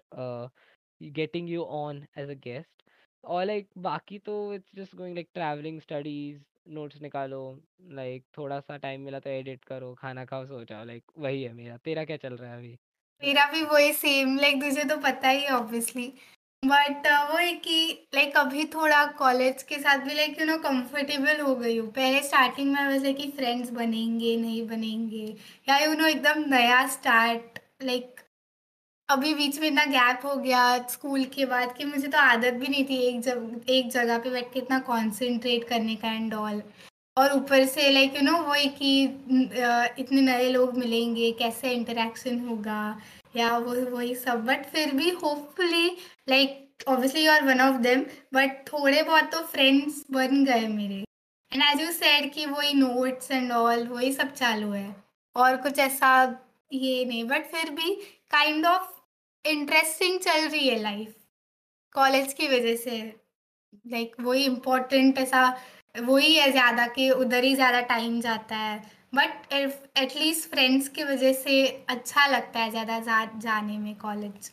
getting you on as a guest. और लाइक बाकी तो it's just going like travelling, studies, notes निकालो, लाइक थोड़ा सा टाइम मिला तो एडिट करो, खाना खाओ, सो जाओ, लाइक वही है मेरा। तेरा क्या चल रहा है अभी? मेरा भी वही सेम लाइक तुझे तो पता ही है ऑब्वियसली बट वो है कि लाइक अभी थोड़ा कॉलेज के साथ भी लाइक कंफर्टेबल हो गई हूँ। पहले स्टार्टिंग में वैसे कि फ्रेंड्स बनेंगे नहीं बनेंगे या एकदम नया स्टार्ट लाइक अभी बीच में इतना गैप हो गया स्कूल के बाद कि मुझे तो आदत भी नहीं थी एक जगह पे बैठ के इतना कंसंट्रेट करने का एंड ऑल। और ऊपर से लाइक वही कि इतने नए लोग मिलेंगे कैसे इंटरेक्शन होगा या वो वही सब बट फिर भी hopefully like obviously you are one of them but थोड़े बहुत तो फ्रेंड्स बन गए मेरे। एंड एज यू सेड कि वही नोट्स एंड ऑल वही सब चालू है और कुछ ऐसा ये नहीं बट फिर भी काइंड ऑफ इंटरेस्टिंग चल रही है लाइफ कॉलेज की वजह से। लाइक वही इम्पोर्टेंट ऐसा वही है ज़्यादा कि उधर ही ज़्यादा टाइम जाता है बट एटलीस्ट फ्रेंड्स की वजह से अच्छा लगता है ज़्यादा जाने में कॉलेज।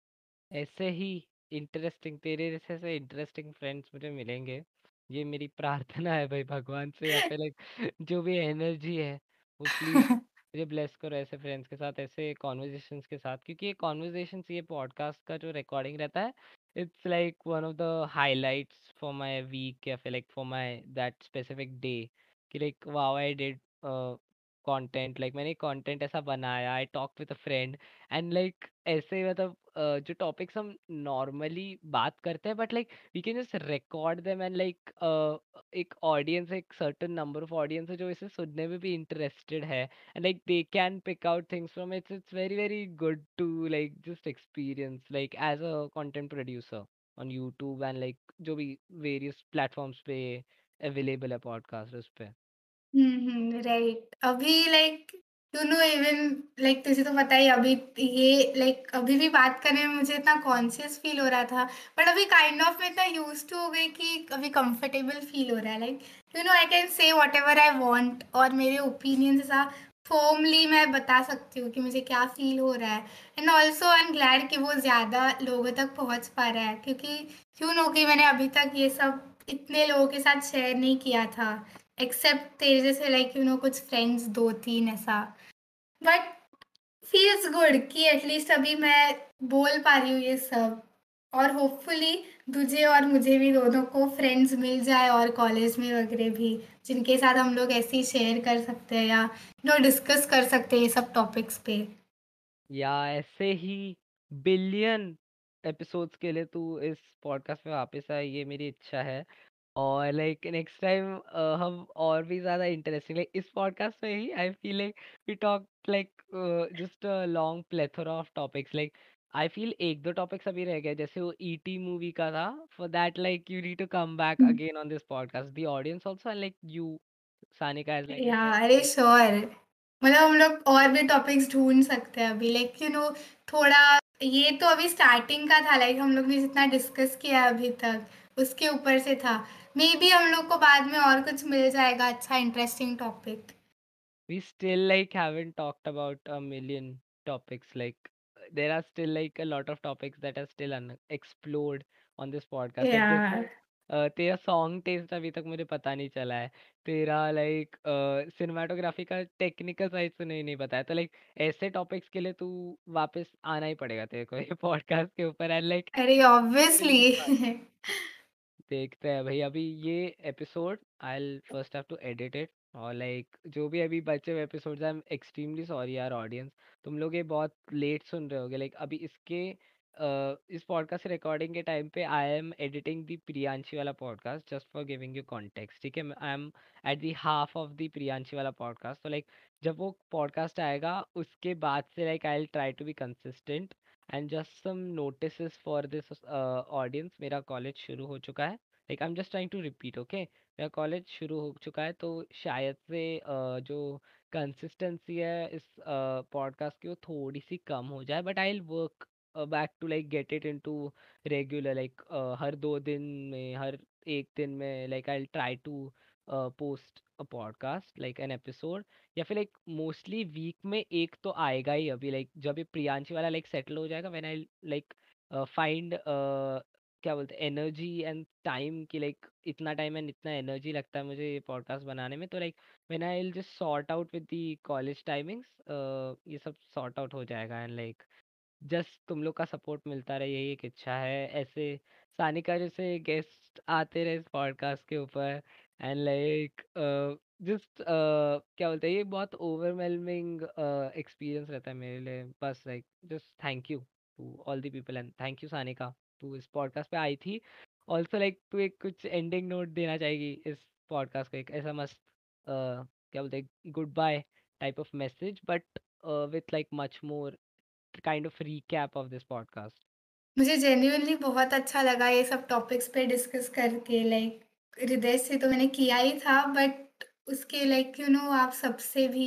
ऐसे ही इंटरेस्टिंग, तेरे जैसे से इंटरेस्टिंग फ्रेंड्स मुझे मिलेंगे, ये मेरी प्रार्थना है भाई भगवान से, या फिर like जो भी एनर्जी है वो प्लीज मुझे ब्लेस करो ऐसे फ्रेंड्स के साथ, ऐसे कॉन्वर्जेशंस के साथ, क्योंकि ये कॉन्वर्जेशंस, ये पॉडकास्ट का जो रिकॉर्डिंग रहता है, it's like one of the highlights for my week या फिर like for my that specific day, कि like wow I did content, like मैंने कंटेंट ऐसा बनाया, I talk with a friend and like ऐसे मतलब जो टॉपिक्स हम नॉर्मली बात करते हैं but like we can just record them and like एक ऑडियंस, एक सर्टेन नंबर ऑफ ऑडियंस है जो इसे सुनने में भी इंटरेस्टेड है and like they can pick out things from it. It's very very good to like just experience like as a content producer on YouTube and like जो भी various platforms पे available है podcast उस पे। Right. अभी like even like तुझे तो पता ही अभी ये लाइक अभी भी बात करने में मुझे इतना कॉन्शियस फील हो रहा था, बट अभी काइंड ऑफ मैं इतना यूज टू हो गई कि अभी कंफर्टेबल फील हो रहा है। Like I can say whatever I want, और मेरे ओपिनियन ऐसा फॉर्मली मैं बता सकती हूँ कि मुझे क्या फील हो रहा है। And also I am glad कि वो ज़्यादा लोगों तक पहुँच पा रहा है, क्योंकि कि मैंने अभी तक ये सब इतने लोगों के साथ शेयर नहीं किया था, एक्सेप्ट तेरे जैसे कुछ फ्रेंड्स दो तीन ऐसा। बट फील्स गुड कि एटलीस्ट अभी मैं बोल पा रही हूँ ये सब, और होपफुली तुझे और मुझे भी दोनों को फ्रेंड्स मिल जाए और कॉलेज में वगैरह भी, जिनके साथ हम लोग ऐसे ही शेयर कर सकते हैं या डिस्कस कर सकते हैं ये सब टॉपिक्स पे। या ऐसे ही बिलियन एपिसोड्स के लिए तू इस पॉडकास्ट में वापस आए, ये मेरी इच्छा है। और लाइक नेक्स्ट टाइम हम और भी ज़्यादा इंटरेस्टिंग लाइक इस पॉडकास्ट में ही I feel like we talk like just a long plethora of topics like I feel एक दो टॉपिक्स अभी रह गए, जैसे वो ईटी मूवी का था। For that like you need to come back again on this podcast, the audience also and like you Sanika as like या अ अरे गेस्ट। श्योर, मतलब हम लोग और भी टॉपिक्स ढूंढ सकते हैं अभी, लाइक थोड़ा। ये तो अभी स्टार्टिंग का था, लाइक हम लोग ने जितना डिस्कस किया है अभी तक उसके ऊपर से था। मे बी हम लोग को बाद में और कुछ मिल जाएगा अच्छा interesting topic. We still like haven't talked about a million topics. Like there are still like a lot of topics that are still unexplored on this podcast. Like या जैसे तेरा सॉन्ग टेस्ट अभी तक मुझे पता नहीं चला है, तेरा लाइक सिनेमाटोग्राफी का टेक्निकल साइड से नहीं पता है, तो लाइक ऐसे टॉपिक्स के लिए तू वापस आना ही पड़ेगा तेरे को ये पॉडकास्ट के ऊपर एंड लाइक अरे ऑब्वियसली। देखते हैं भाई। अभी ये episode I will first have to edit it, और लाइक जो भी अभी बचे हुए episodes I am extremely sorry यार ऑडियंस, तुम लोग ये बहुत लेट सुन रहे होगे। लाइक अभी इस पॉडकास्ट रिकॉर्डिंग के टाइम पे I am editing the Priyanshi वाला podcast, just for giving you context, ठीक है। I am at the half of the Priyanshi वाला पॉडकास्ट, तो लाइक जब वो पॉडकास्ट आएगा उसके बाद से like I will try to be consistent. And just some notice for this audience, मेरा कॉलेज शुरू हो चुका है, like I am just trying to repeat, okay. मेरा कॉलेज शुरू हो चुका है, तो शायद से जो कंसिस्टेंसी है इस पॉडकास्ट की वो थोड़ी सी कम हो जाए, but I will work back to like get it into regular, like हर 2 दिन में, हर एक दिन में, like I will try to post a podcast like an episode, या फिर लाइक मोस्टली वीक में एक तो आएगा ही। अभी लाइक जब ये प्रियांशी वाला लाइक सेटल हो जाएगा, व्हेन आई लाइक फाइंड क्या बोलते हैं एनर्जी एंड टाइम की, लाइक इतना टाइम एंड इतना एनर्जी लगता है मुझे ये पॉडकास्ट बनाने में, तो like when I will just sort out with the college timings, ये सब सॉर्ट आउट हो जाएगा। एंड लाइक जस्ट तुम लोग का सपोर्ट मिलता रहे, यही एक इच्छा है। ऐसे सानिका जैसे गेस्ट आते रहे इस पॉडकास्ट के ऊपर एंड लाइक जस्ट क्या बोलते हैं, ये बहुत ओवरवेलमिंग एक्सपीरियंस रहता है मेरे लिए। बस like just thank you to all the people and thank you Sanika, तू इस पॉडकास्ट पे आई थी। ऑल्सो लाइक तू एक कुछ एंडिंग नोट देना चाहेगी इस पॉडकास्ट को, एक ऐसा मस्त क्या बोलते हैं good bye type of message, but with like much more kind of recap of this podcast. मुझे जेन्युइनली बहुत अच्छा लगा ये सब टॉपिक्स पे डिस्कस करके। लाइक हृदय से तो मैंने किया ही था, बट उसके आप सबसे भी,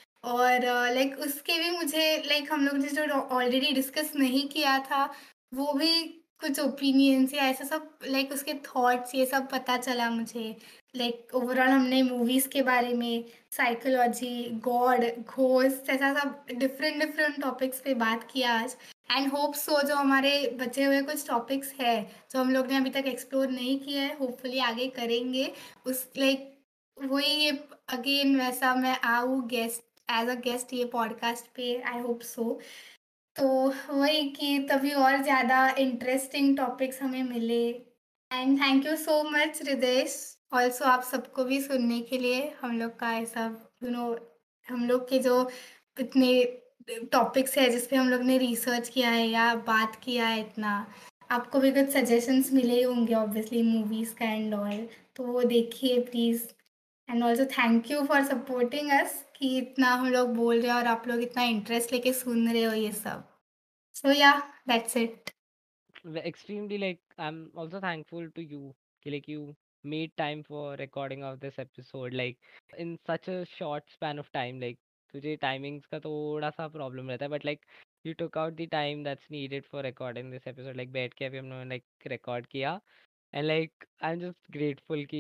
और लाइक उसके भी मुझे, लाइक हम लोग ने जो ऑलरेडी डिस्कस नहीं किया था वो भी, कुछ ओपिनियंस या ऐसा सब, लाइक उसके थॉट्स ये सब पता चला मुझे। लाइक ओवरऑल हमने मूवीज के बारे में, साइकोलॉजी, गॉड, घोस्ट, ऐसा सब डिफरेंट डिफरेंट टॉपिक्स पे बात किया आज। एंड होप सो जो हमारे बचे हुए कुछ टॉपिक्स है जो हम लोग ने अभी तक एक्सप्लोर नहीं किया है, होपफुली आगे करेंगे। उस लाइक वही ये अगेन वैसा मैं आऊँ गेस्ट, एज अ गेस्ट ये पॉडकास्ट पे, आई होप सो। तो वही कि तभी और ज़्यादा इंटरेस्टिंग टॉपिक्स हमें मिले। And thank you so much Hridesh, also आप सबको भी सुनने के लिए हम लोग का ऐसा हम लोग के जो इतने टॉपिक्स है जिस पे हम लोग ने रिसर्च किया है या बात किया है इतना, आपको भी कुछ सजेशंस मिले ही होंगे ऑब्वियसली मूवीज़ का एंड ऑल, तो वो देखिए please. And also thank you for supporting us कि इतना हम लोग बोल रहे हैं और आप लोग इतना इंटरेस्ट लेके सुन रहे हो ये सब। सो या that's it. Extremely, like, I'm also thankful to you like you made time for recording of this episode like in such a short span of time like तुझे timings का थोड़ा सा problem रहता है but like you took out the time that's needed for recording this episode like बैठ के अभी हम लोगों ने like record किया and like I'm just grateful कि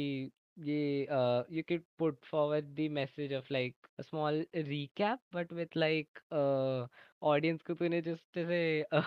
ये you could put forward the message of like a small recap but with like audience को तूने जिस जैसे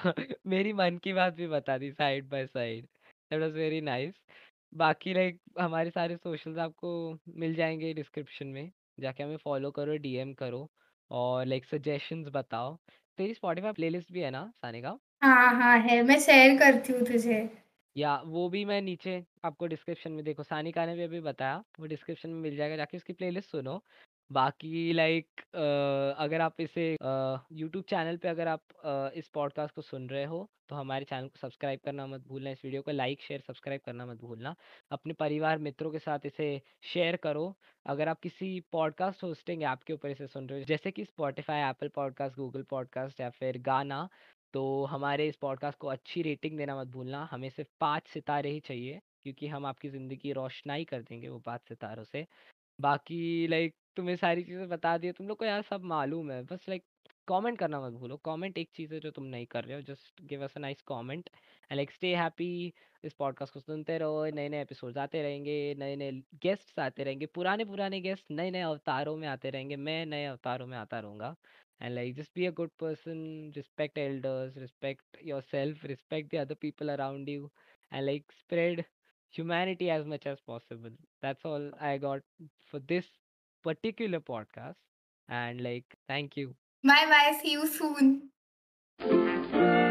मेरी मन की बात भी बता दी side by side that was very nice. बाकी लाइक हमारे सारे सोशल्स आपको मिल जाएंगे डिस्क्रिप्शन में, जाके हमें फॉलो करो, डीएम करो और लाइक सजेशंस बताओ। तेरी स्पॉटिफाई प्लेलिस्ट भी है ना सानिका? हाँ, हाँ है, मैं शेयर करती हूँ तुझे। या वो भी मैं नीचे आपको डिस्क्रिप्शन में, देखो सानिका ने भी अभी बताया, वो डिस्क्रिप्शन में मिल जाएगा, जाके उसकी प्लेलिस्ट सुनो। बाकी लाइक अगर आप इसे यूट्यूब चैनल पे अगर आप इस पॉडकास्ट को सुन रहे हो तो हमारे चैनल को सब्सक्राइब करना मत भूलना, इस वीडियो को लाइक शेयर सब्सक्राइब करना मत भूलना। अपने परिवार मित्रों के साथ इसे शेयर करो। अगर आप किसी पॉडकास्ट होस्टिंग ऐप के ऊपर इसे सुन रहे हो जैसे कि Spotify, Apple podcast, Google podcast या फिर गाना, तो हमारे इस पॉडकास्ट को अच्छी रेटिंग देना मत भूलना। हमें सिर्फ 5 सितारे ही चाहिए क्योंकि हम आपकी ज़िंदगी की रोशनाई कर देंगे वो 5 सितारों से। बाकी लाइक तुम्हें सारी चीज़ें बता दी, तुम लोग को यार सब मालूम है, बस लाइक कमेंट करना मत भूलो। कमेंट एक चीज़ है जो तुम नहीं कर रहे हो, just give us a nice comment and like stay happy. इस पॉडकास्ट को सुनते रहो, नए नए एपिसोड्स आते रहेंगे, नए नए गेस्ट्स आते रहेंगे, पुराने पुराने गेस्ट नए नए अवतारों में आते रहेंगे, मैं नए अवतारों में आता रहूँगा। And like just be a good person, respect elders, respect yourself, respect the other people around you, and like spread humanity as much as possible. That's all I got for this particular podcast. And like, thank you. Bye bye, see you soon.